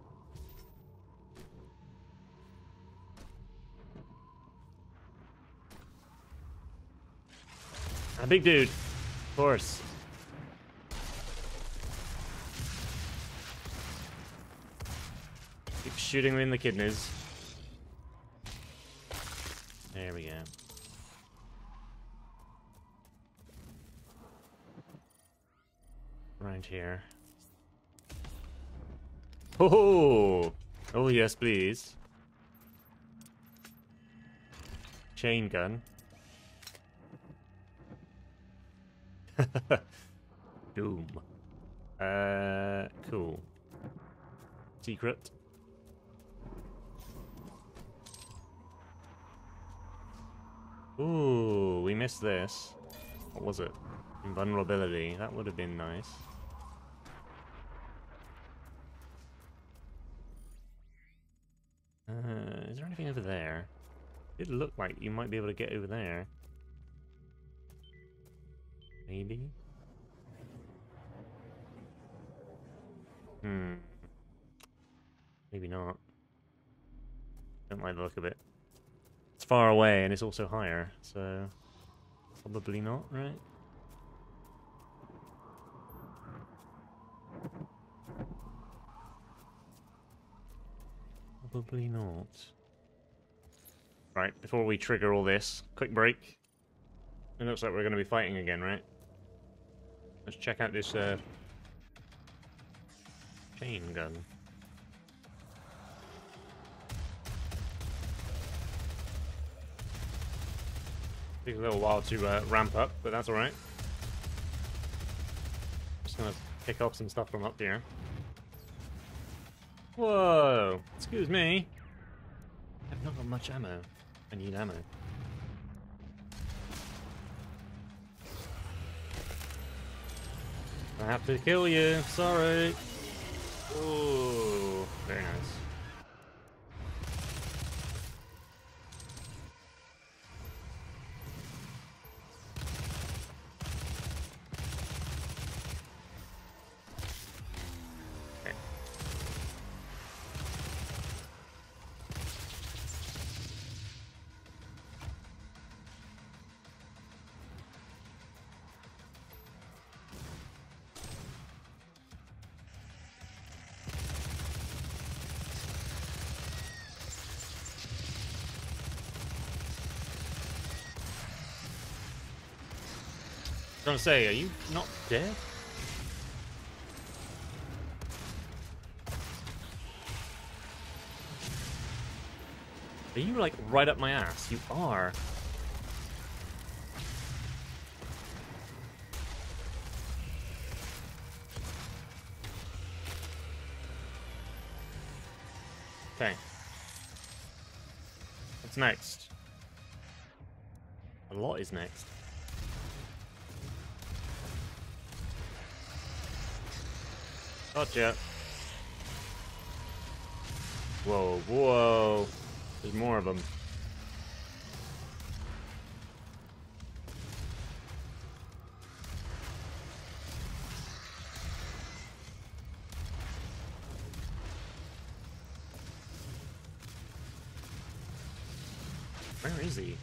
A big dude. Of course. Keep shooting him in the kidneys. There we go. Around here. Oh, oh yes, please. Chain gun. Doom. Cool. Secret. Ooh, we missed this. What was it? Invulnerability. That would have been nice. Is there anything over there? It looked like you might be able to get over there. Maybe? Maybe not. Don't like the look of it. It's far away and it's also higher, so probably not, right? Probably not. Right, before we trigger all this, quick break. It looks like we're going to be fighting again, right? Let's check out this chain gun. Takes a little while to ramp up, but that's alright. Just gonna pick up some stuff from up here. Whoa! Excuse me. I've not got much ammo. I need ammo. I have to kill you. Sorry. Ooh, very nice. I was gonna say, are you not dead? Are you like right up my ass? You are. Okay. What's next? A lot is next. Gotcha. Whoa, whoa. There's more of them. Where is he?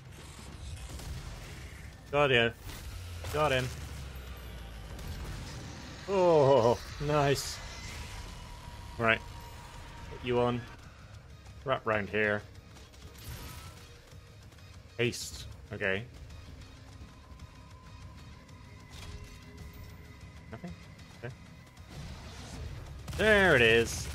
Got you. Got him. Oh, nice. Right. Put you on. Wrap round here. Haste. Okay. Nothing? Okay. There it is.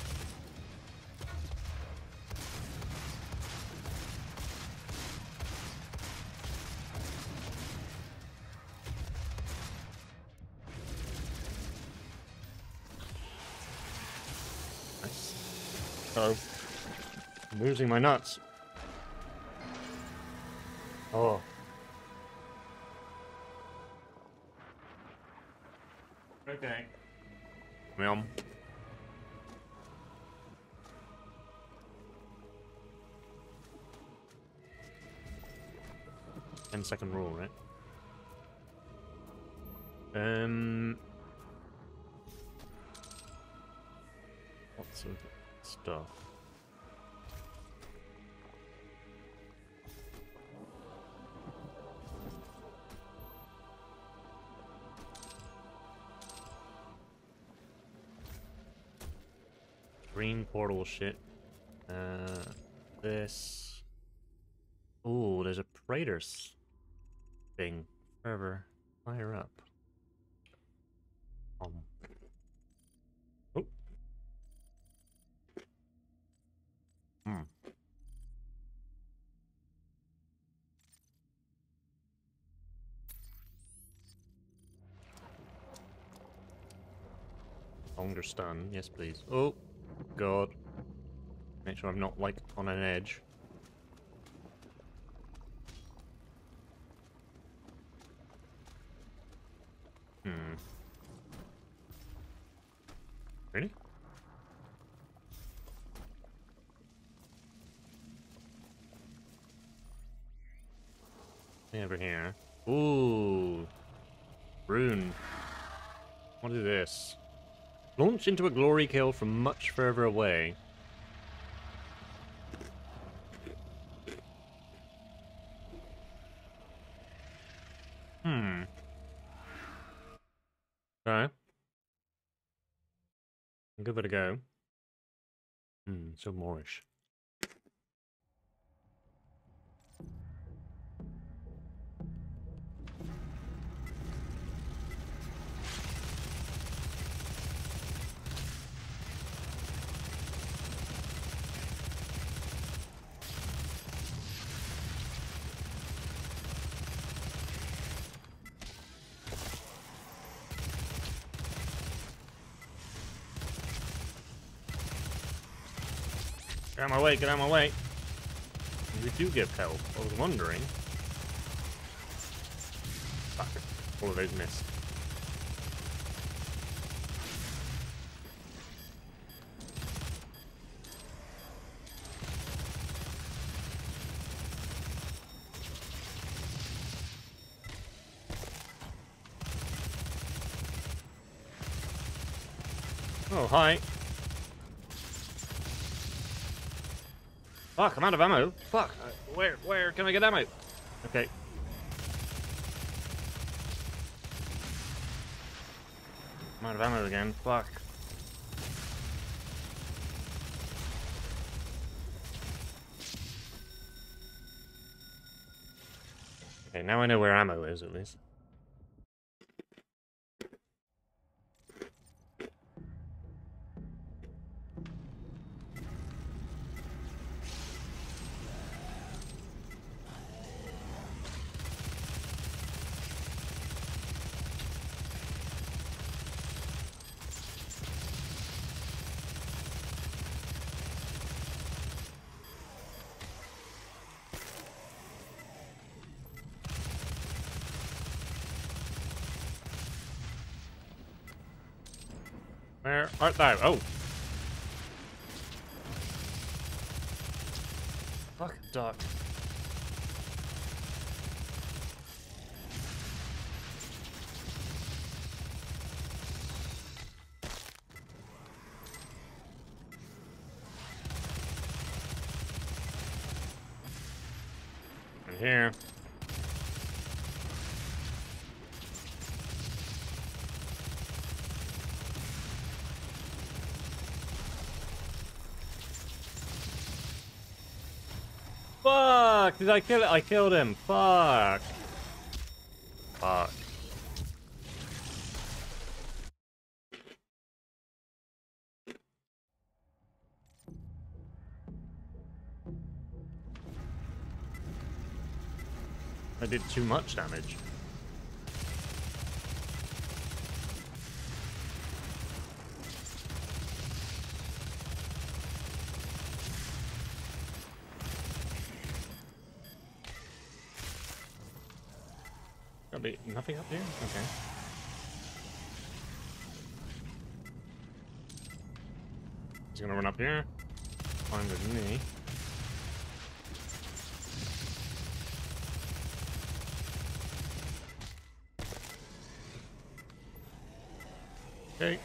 Uh-oh. I'm losing my nuts. Oh. Okay. Well. 10-second rule, right? Lots of stuff. Green portal shit. This. Ooh, there's a Praetors thing. Forever higher up. Oh. Hmm. Longer stun, yes please. Oh, God. Make sure I'm not, like, on an edge. Really? Over here. Ooh. Rune. What is this? Launch into a glory kill from much further away. Give it a go. So Moorish. Get out of my way, get out of my way. We do give help. I was wondering. Fuck. All of those missed. Oh, hi. Fuck, I'm out of ammo. Fuck. Where can I get ammo? Okay. I'm out of ammo again. Fuck. Okay, now I know where ammo is, at least. Where art thou? Oh. Fuck, duck. And here. Fuck! Did I kill it? I killed him. Fuck. Fuck. I did too much damage. Gotta be nothing up here? Okay. He's gonna run up here. Fine with me. Okay.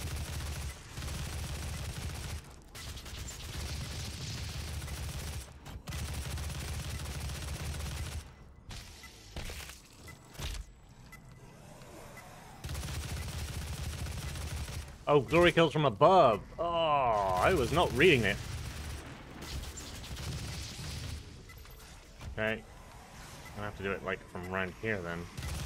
Oh, glory kills from above. Oh, I was not reading it. Okay. I have to do it like from around here then.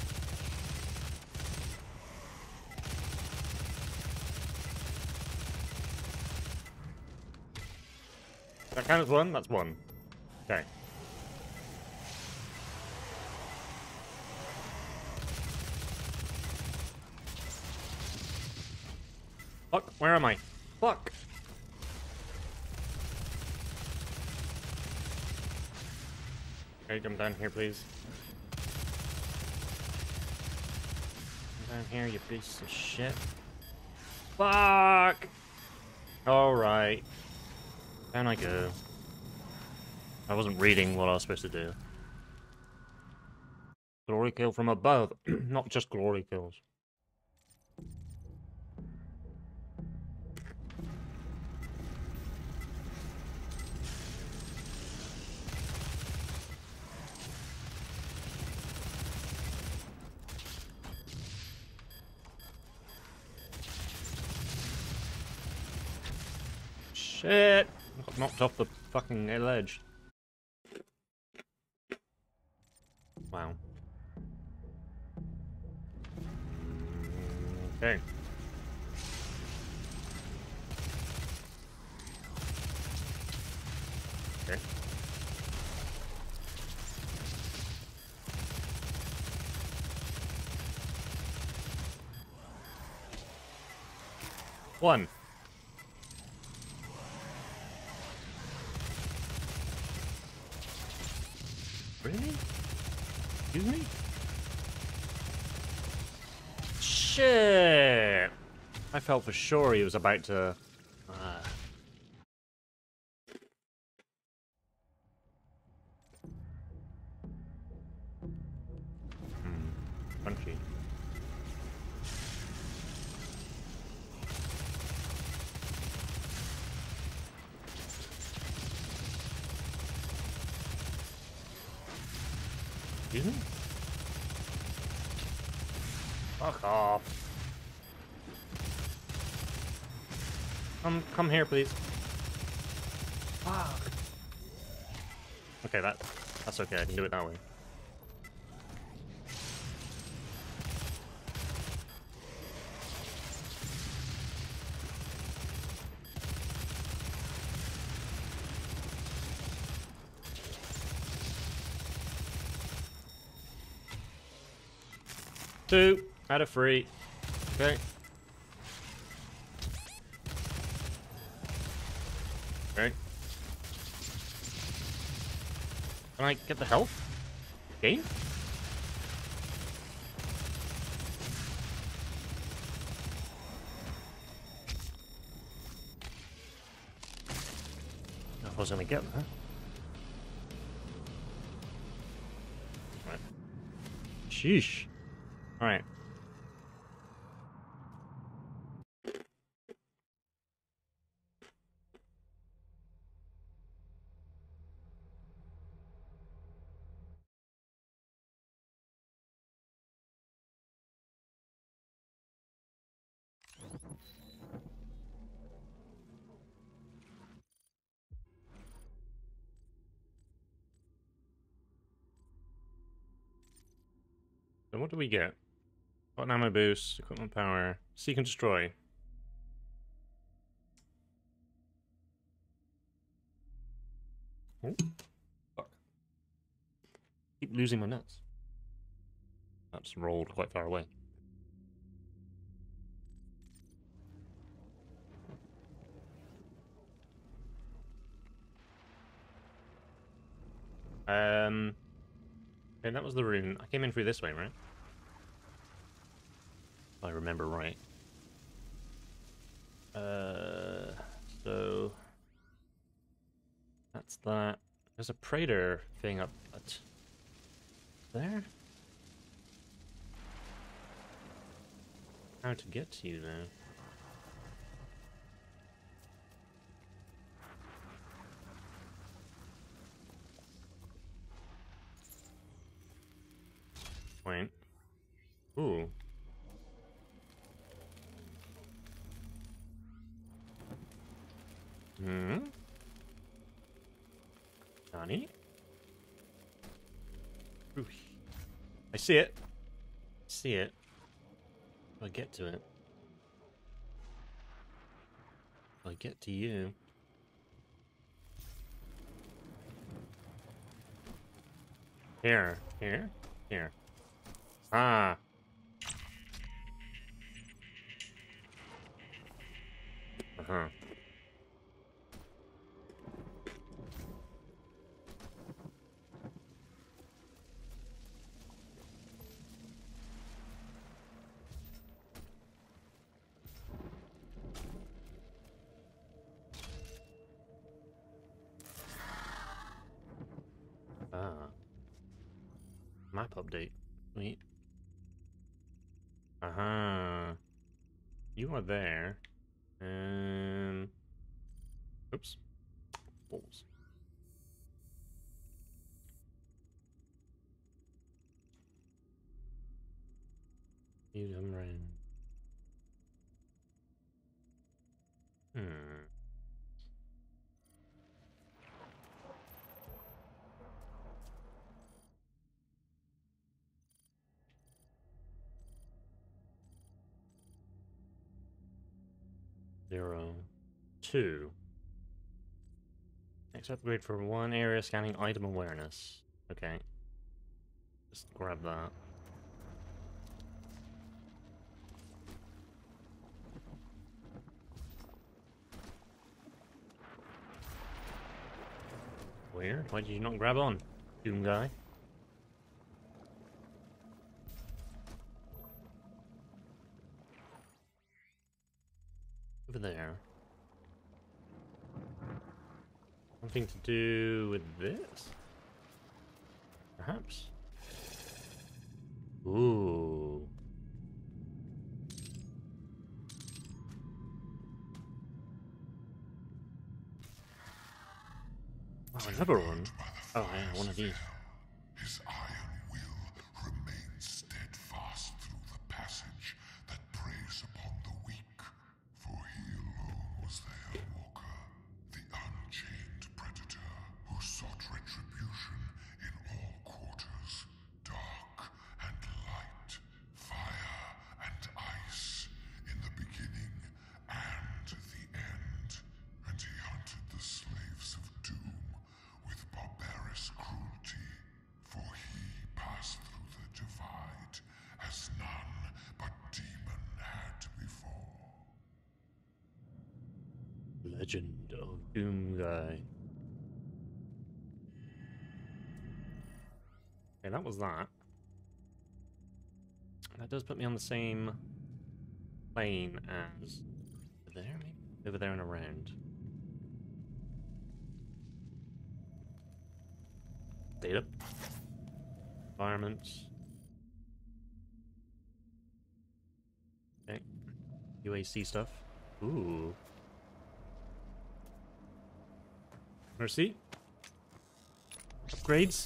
That count as one? That's one. Okay. Fuck, where am I? Fuck! Okay, come down here, please. Come down here, you piece of shit. Fuck! Alright. Down I go. I wasn't reading what I was supposed to do. Glory kill from above, not just glory kills. Shit! I got knocked off the fucking ledge. Wow. Okay. Okay. One. Really? Excuse me? Shit! I felt for sure he was about to... Crunchy. Excuse me? Fuck off. Come here, please. Fuck. Okay, that's okay. I can do it that way. Two out of three. Okay. Okay. Can I get the health? Game? I was gonna get that. Right. Sheesh. Alright. So what do we get? Got an ammo boost, equipment power, seek and destroy. Oh, fuck. Keep losing my nuts. That's rolled quite far away. Okay, that was the rune. I came in through this way, right? If I remember right. So that's that. There's a Praetor thing up at there. How to get to you though? Point. Ooh. Hmm. Nani? Ooh. I see it. See it. If I get to it. If I get to you. Here. Here. Here. Ah. Uh-huh. Ah. Map update. Sweet. Uh-huh. You are there. Oops. Balls. You come around. Hmm. 0, 2. Next upgrade for 1 area scanning item awareness. Okay. Just grab that. Weird. Why did you not grab on, Doom guy? Over there. Something to do with this? Perhaps? Ooh. Oh, another one. Oh, yeah, one of these. His iron will remains steadfast through the passage that preys upon the weak. For he alone was their walker, the unchained predator who sought retribution in all quarters, dark and light, fire and ice, in the beginning and the end. And he hunted the slaves of doom with barbarous cruelty, for he passed through the divide as none but demon had before. Legend of Doom guy. Okay, that was that. That does put me on the same plane as over there, maybe? Over there and around. Data. Environments. Okay. UAC stuff. Ooh. Mercy. Upgrades.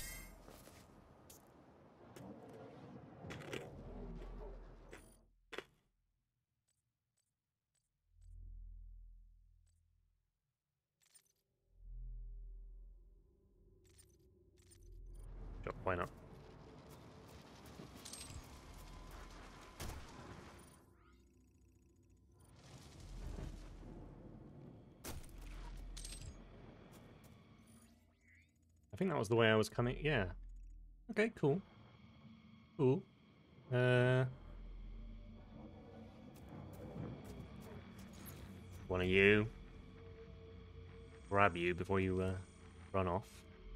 Sure, why not? I think that was the way I was coming. Yeah. Okay, cool. Cool. One of you. Grab you before you run off.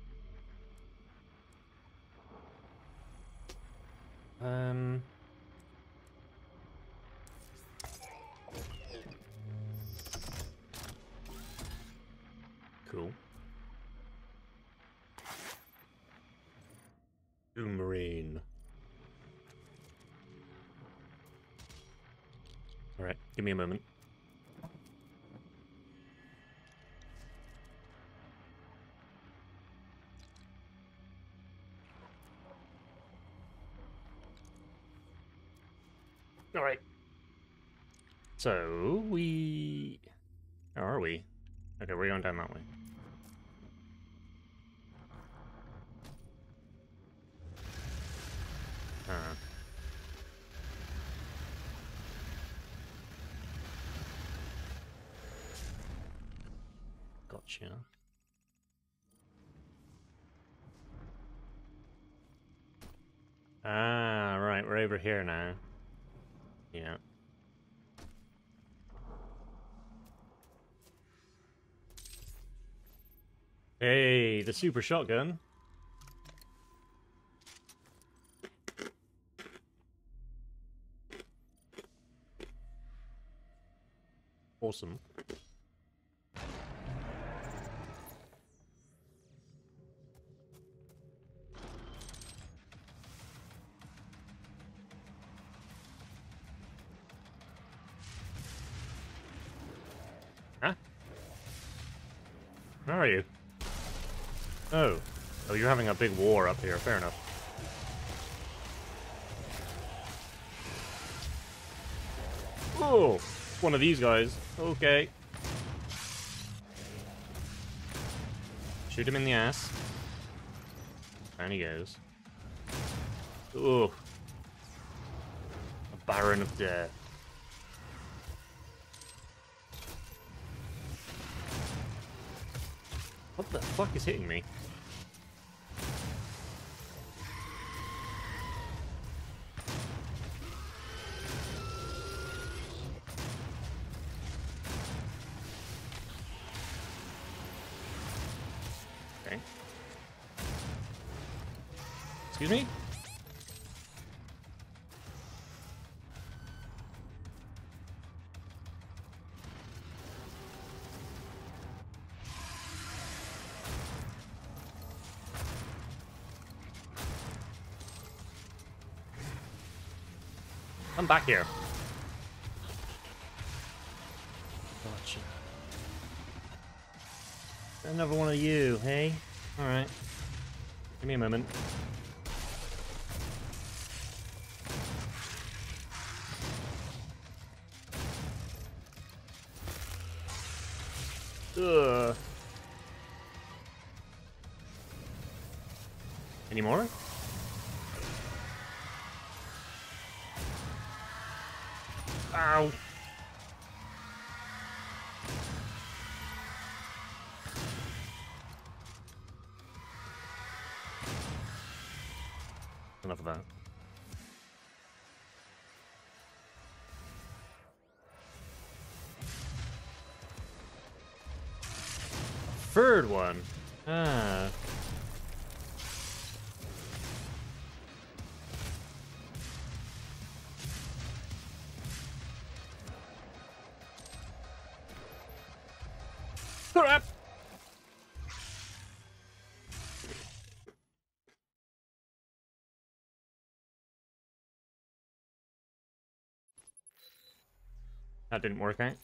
Cool. Doom Marine. Alright, give me a moment. Alright. So, we... How are we? Okay, we're going down that way. Gotcha. Ah, right, we're over here now. Yeah. Hey, the super shotgun. Awesome. Huh? Where are you? Oh. Oh, you're having a big war up here. Fair enough. Oh! One of these guys. Okay. Shoot him in the ass. Down he goes. Ooh. A Baron of Death. What the fuck is hitting me? Okay. Excuse me? Come back here. Gotcha. Another one of you, hey? Alright. Give me a moment. Ugh. Any more? Ow. Enough of that. Third one. Ah. Crap. That didn't work out.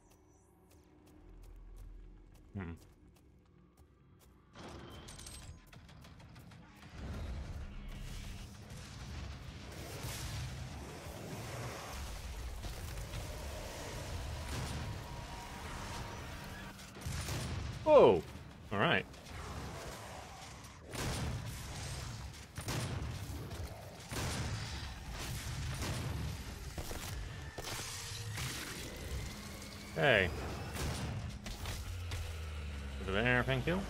Whoa! Alright. Hey. Bit of air, thank you.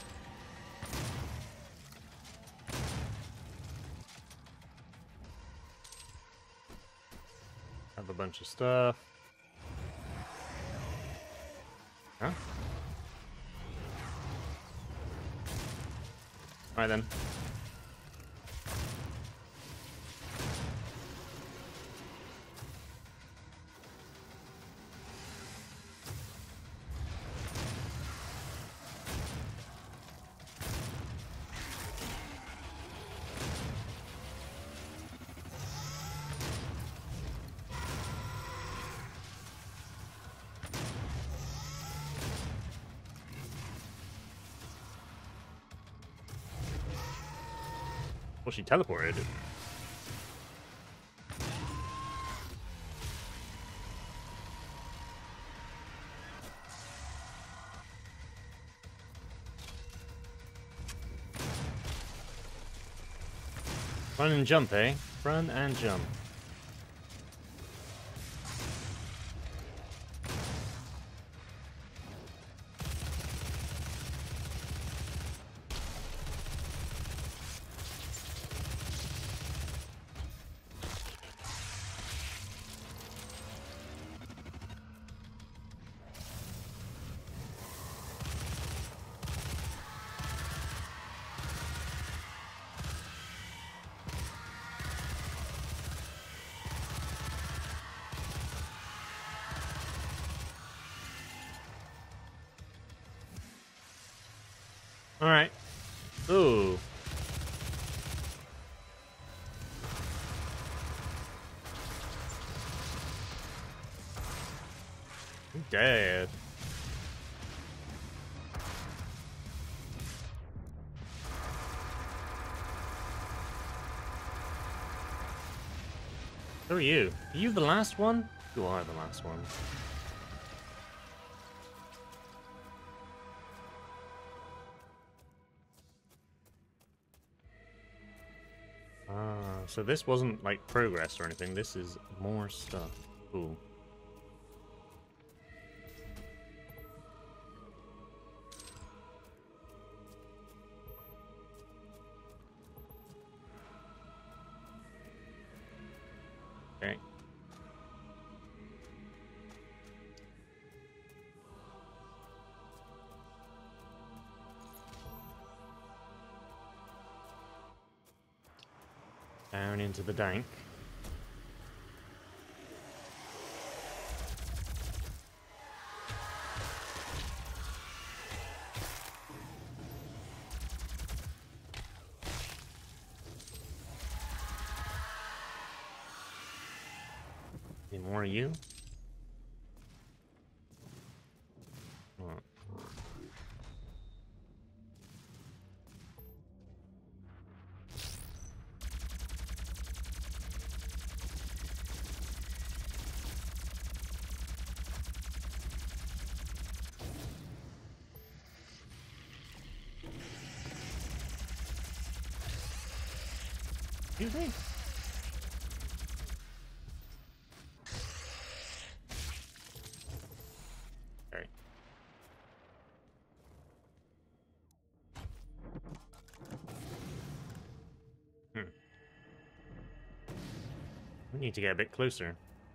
Have a bunch of stuff. Huh? Alright then. Well, she teleported. Run and jump, eh? Run and jump. Alright. Ooh. I'm dead. Who are you? Are you the last one? You are the last one. So this wasn't like progress or anything. This is more stuff. Cool. Down into the dank. Any more of you? Oh. Excuse me? Sorry. We need to get a bit closer.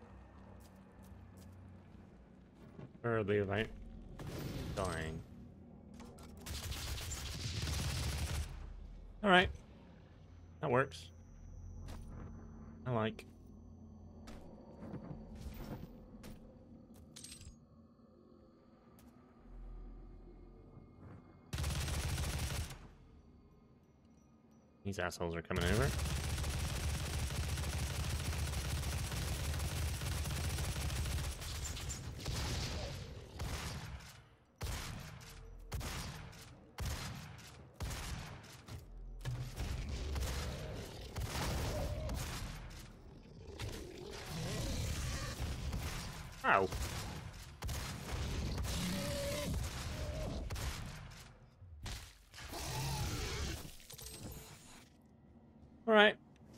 Preferably without dying. Alright. That works. I like. These assholes are coming over. Ow. All right.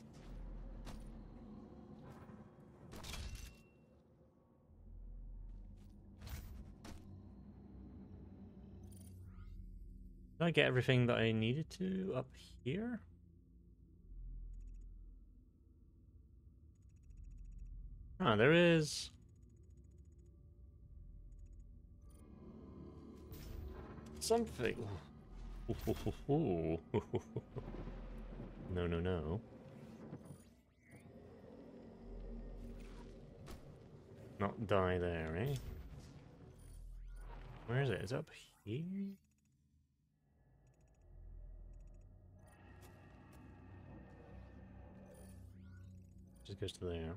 Did I get everything that I needed to up here? Ah, there is... something. No, no, no. Not die there, eh? Where is it? Is it up here? Just goes to there.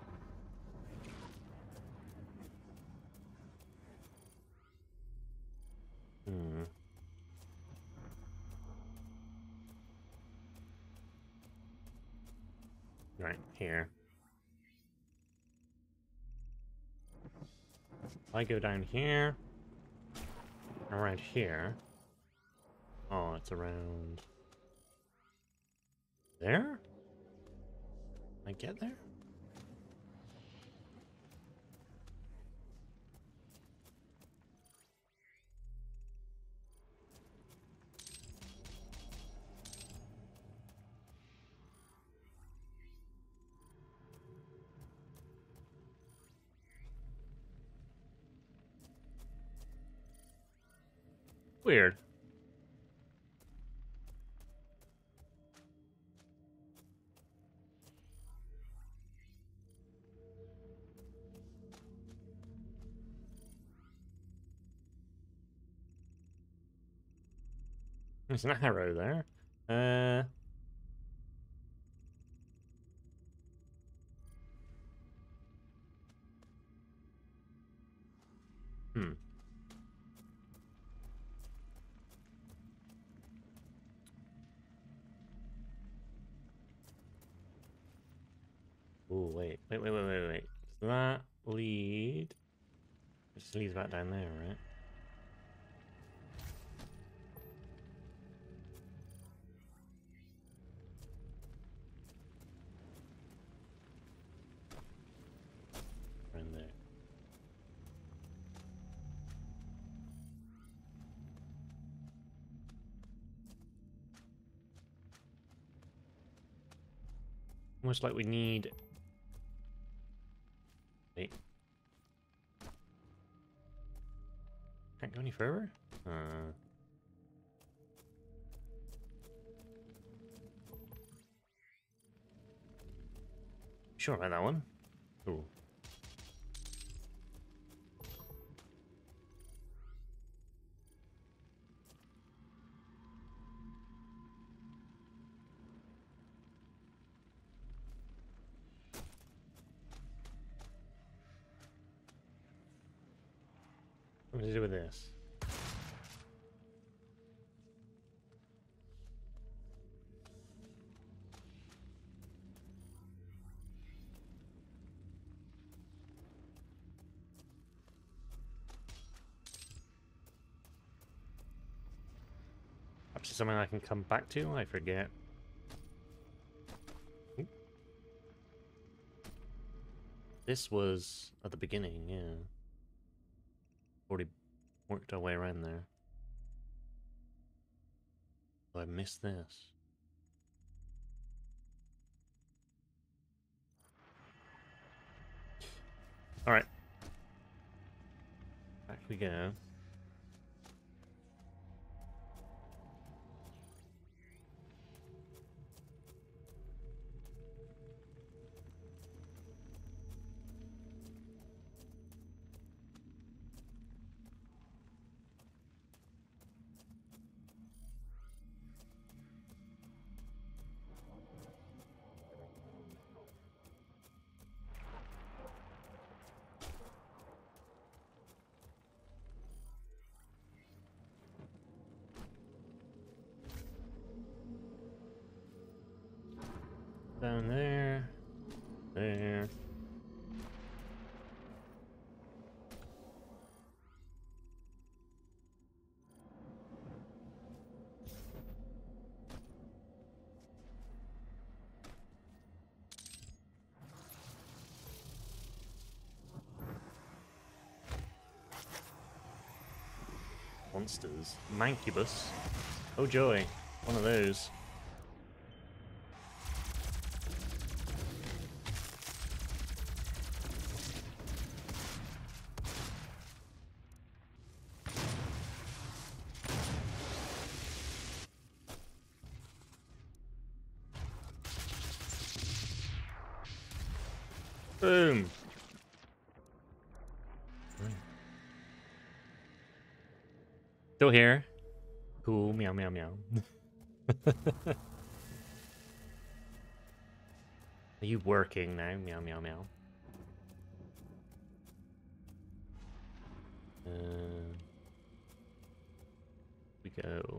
Hmm. Right, here. If I go down here, around here. Oh, it's around there? Can I get there? Weird. There's an arrow there. Hmm. Oh, wait. Wait. Does that lead? It just leads back down there, right? Around there. Almost like we need... Wait. Can't go any further? Sure about that one. Cool. What to do with this? Perhaps it's something I can come back to? I forget. Oop. This was at the beginning, yeah. Already worked our way around there. Oh, I missed this. Alright. Back we go. Down there. There. Monsters. Mancubus. Oh joy. One of those. Boom. Still here. Cool. Meow meow meow. Are you working now? Meow meow meow. We go.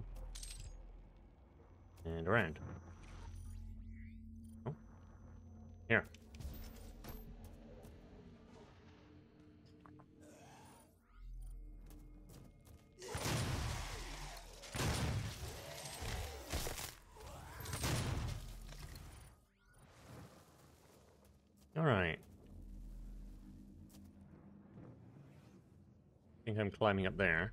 And around. Oh. Here. Alright. I think I'm climbing up there.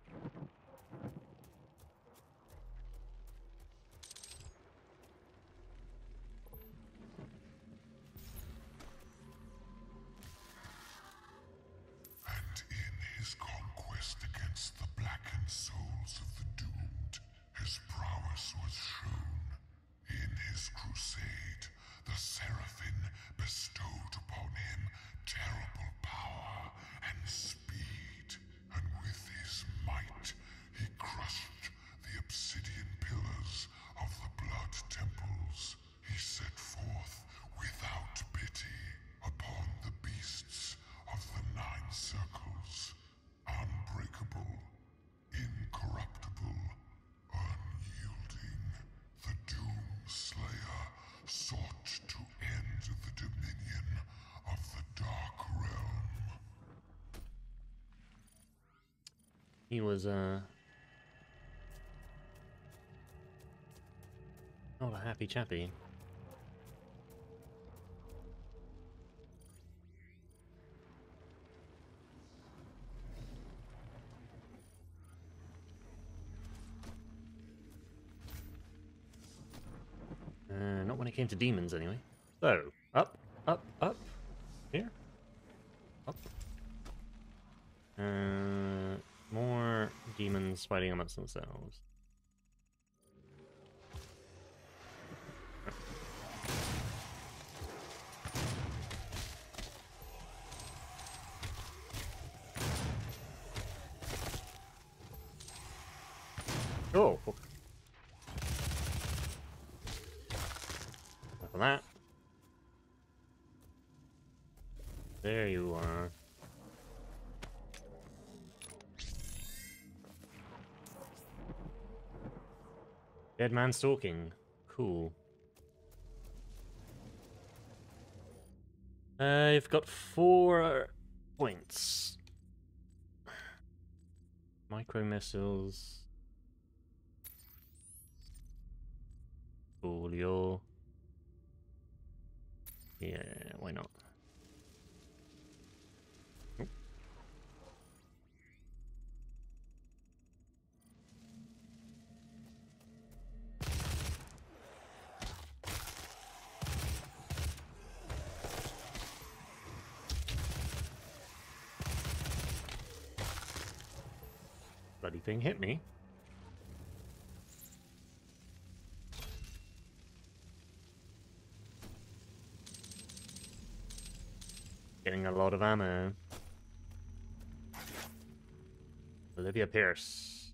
And in his conquest against the blackened souls of the doomed, his prowess was shown. In his crusade, the Seraphim bestowed upon him terrible power and speed, and with his might he crushed the obsidian pillars of the blood temples. He set forth without pity upon the beasts of the Nine Circles, unbreakable, incorruptible, unyielding. The Doom Slayer sought to end the dominion of the Dark Realm. He was, not a happy chappy. Not when it came to demons, anyway. So, up, up, up. Here. Up. More demons fighting amongst themselves. Oh. Enough of that. There you are. Dead man stalking. Cool. You've got 4 points. Micro missiles. Coolio. Yeah, why not? Oop. Bloody thing hit me. Getting a lot of ammo. Olivia Pierce.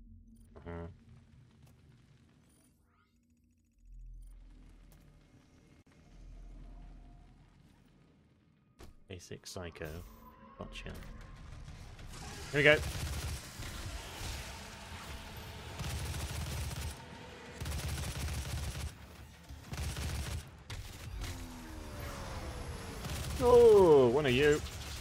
Basic Psycho. Gotcha. Here we go. Oh, one of you.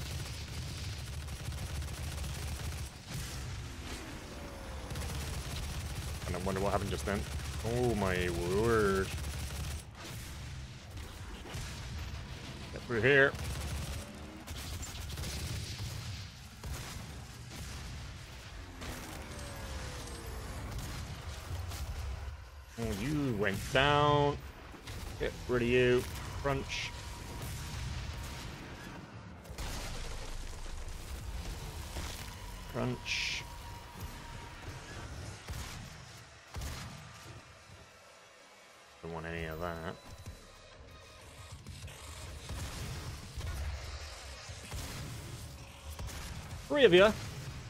And I wonder what happened just then. Oh my word. Get through here. Oh, you went down. Get rid of you. Crunch. Crunch. Don't want any of that. Three of you.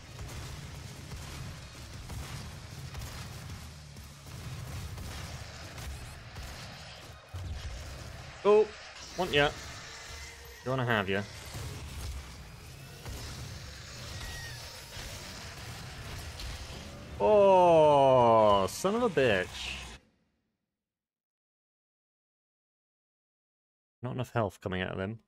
Oh, want ya. Gonna have ya. Oh, son of a bitch. Not enough health coming out of him.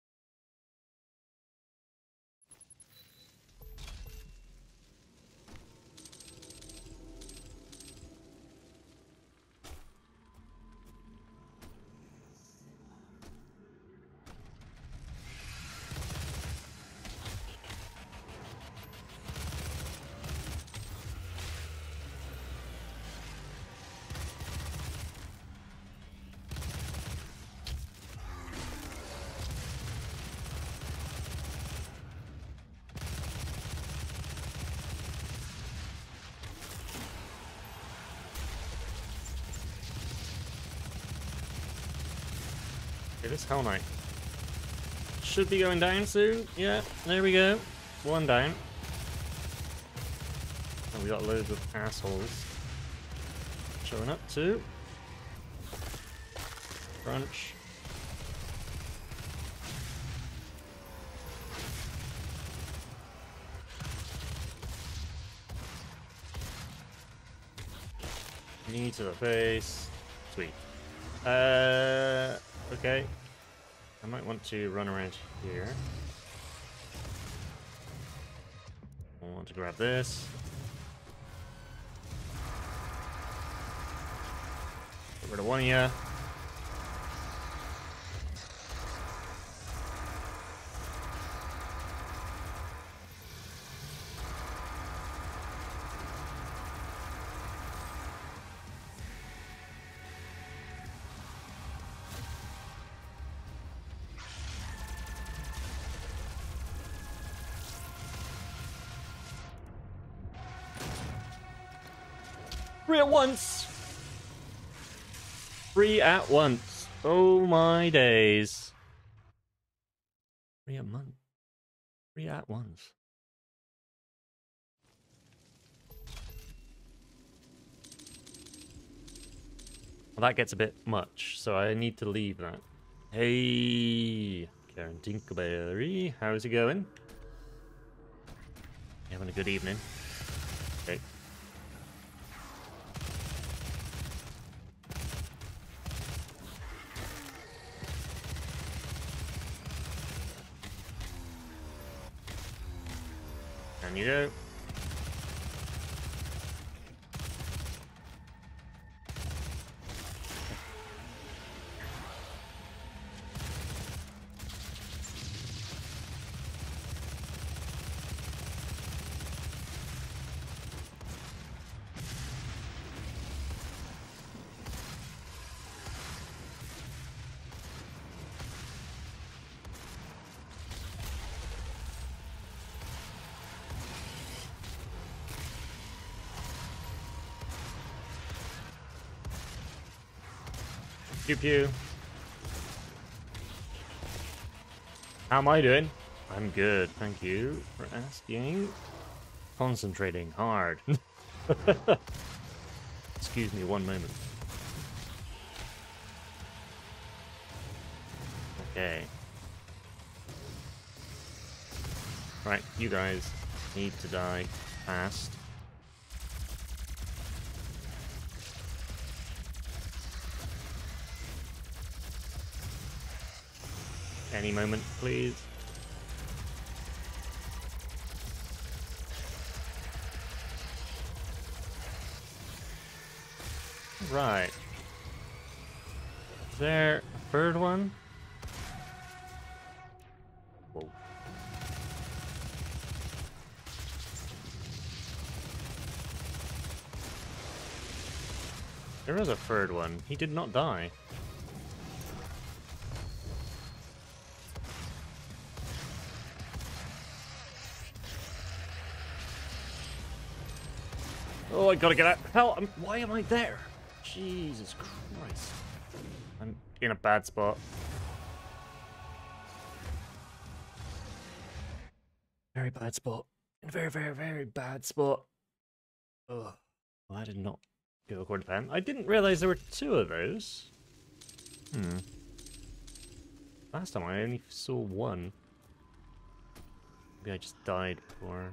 Okay, this Hell Knight should be going down soon. Yeah, there we go. One down. And we got loads of assholes showing up too. Crunch. Knee to the face. Sweet. Okay. I might want to run around here. I want to grab this. Get rid of one of you. Three at once! 3 at once. Oh my days. 3 a month. 3 at once. Well, that gets a bit much, so I need to leave that. Hey, Karen Dinkleberry, how's it going? You having a good evening? Okay. And you go. Pew pew. How am I doing? I'm good, thank you for asking. Concentrating hard. Excuse me one moment. Okay. Right, you guys need to die fast. Any moment, please. Right. Is there a third one? Whoa. There was a third one. He did not die. Oh, I gotta get out. Hell, why am I there? Jesus Christ. I'm in a bad spot. Very bad spot. In a very, very, very bad spot. Ugh. Well, I did not go according to plan. I didn't realize there were two of those. Last time I only saw one. Maybe I just died before.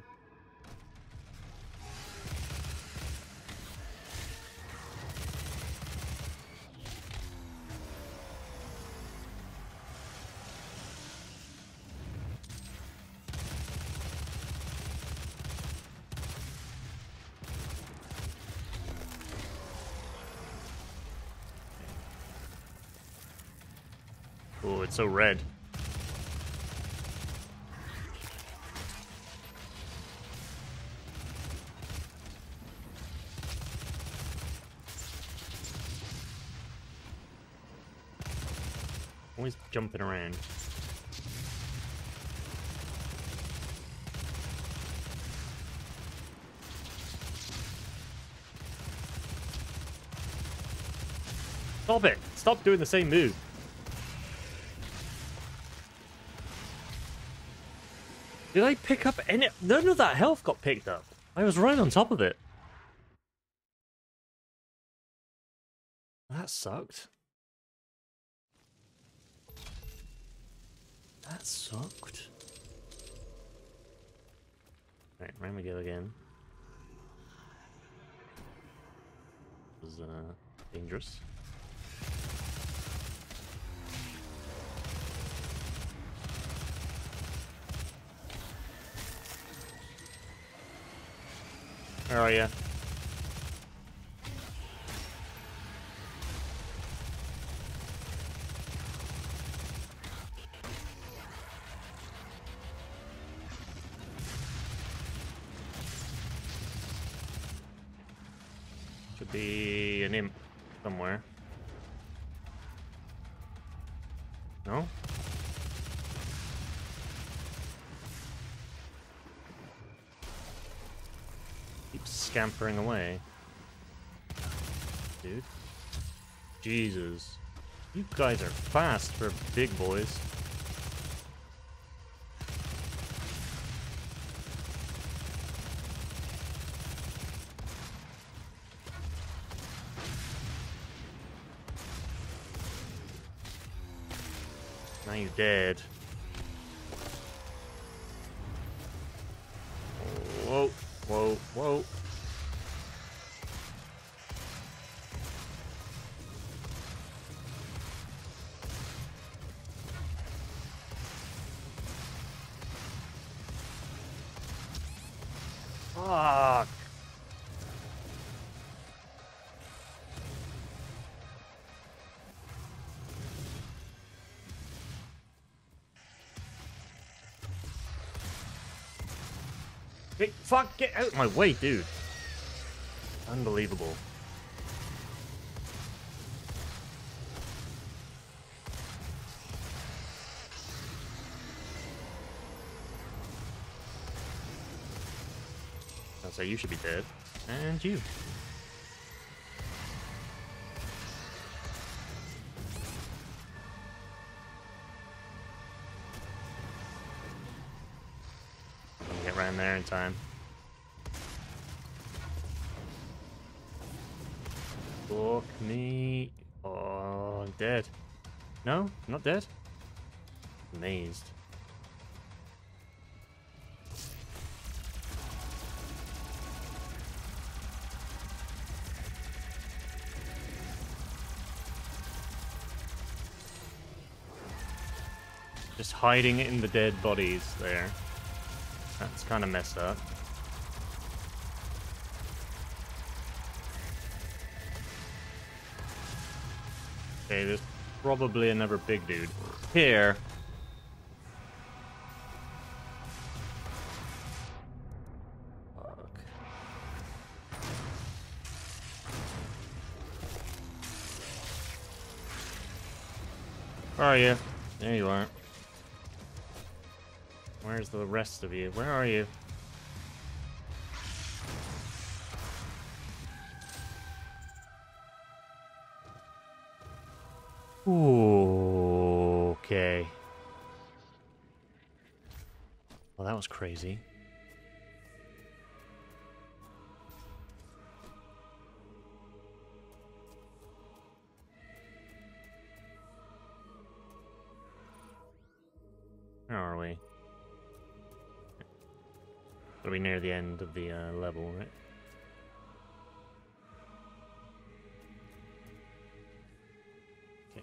Oh, it's so red. Always jumping around. Stop it! Stop doing the same move. Did I pick up any? None of that health got picked up. I was right on top of it. That sucked. That sucked. Right, round we go again. This was dangerous. Where are you? Should be an imp somewhere. No? Keep scampering away. Dude. Jesus. You guys are fast for big boys. Now you're dead. Whoa, whoa, whoa. Fuck. Hey, fuck, get out of my way, dude. Unbelievable. I'll say you should be dead. And you. Get right in there in time. Fuck me. Oh, I'm dead. No, I'm not dead. Amazed. Just hiding in the dead bodies there. That's kind of messed up. Okay, there's probably another big dude here. Fuck. Where are you? There you are. Where's the rest of you? Where are you? Ooh, okay. Well, that was crazy. Where are we? Are we near the end of the level, right? Okay.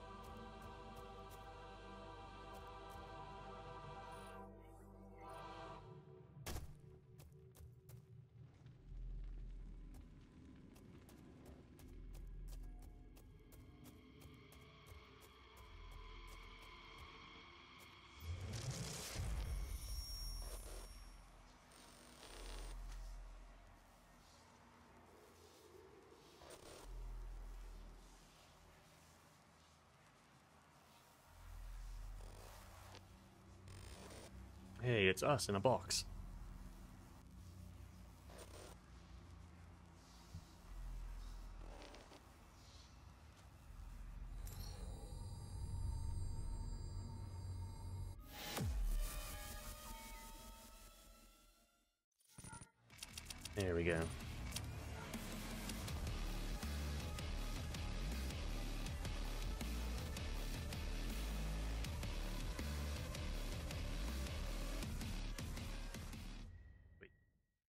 Hey, it's us in a box. There we go.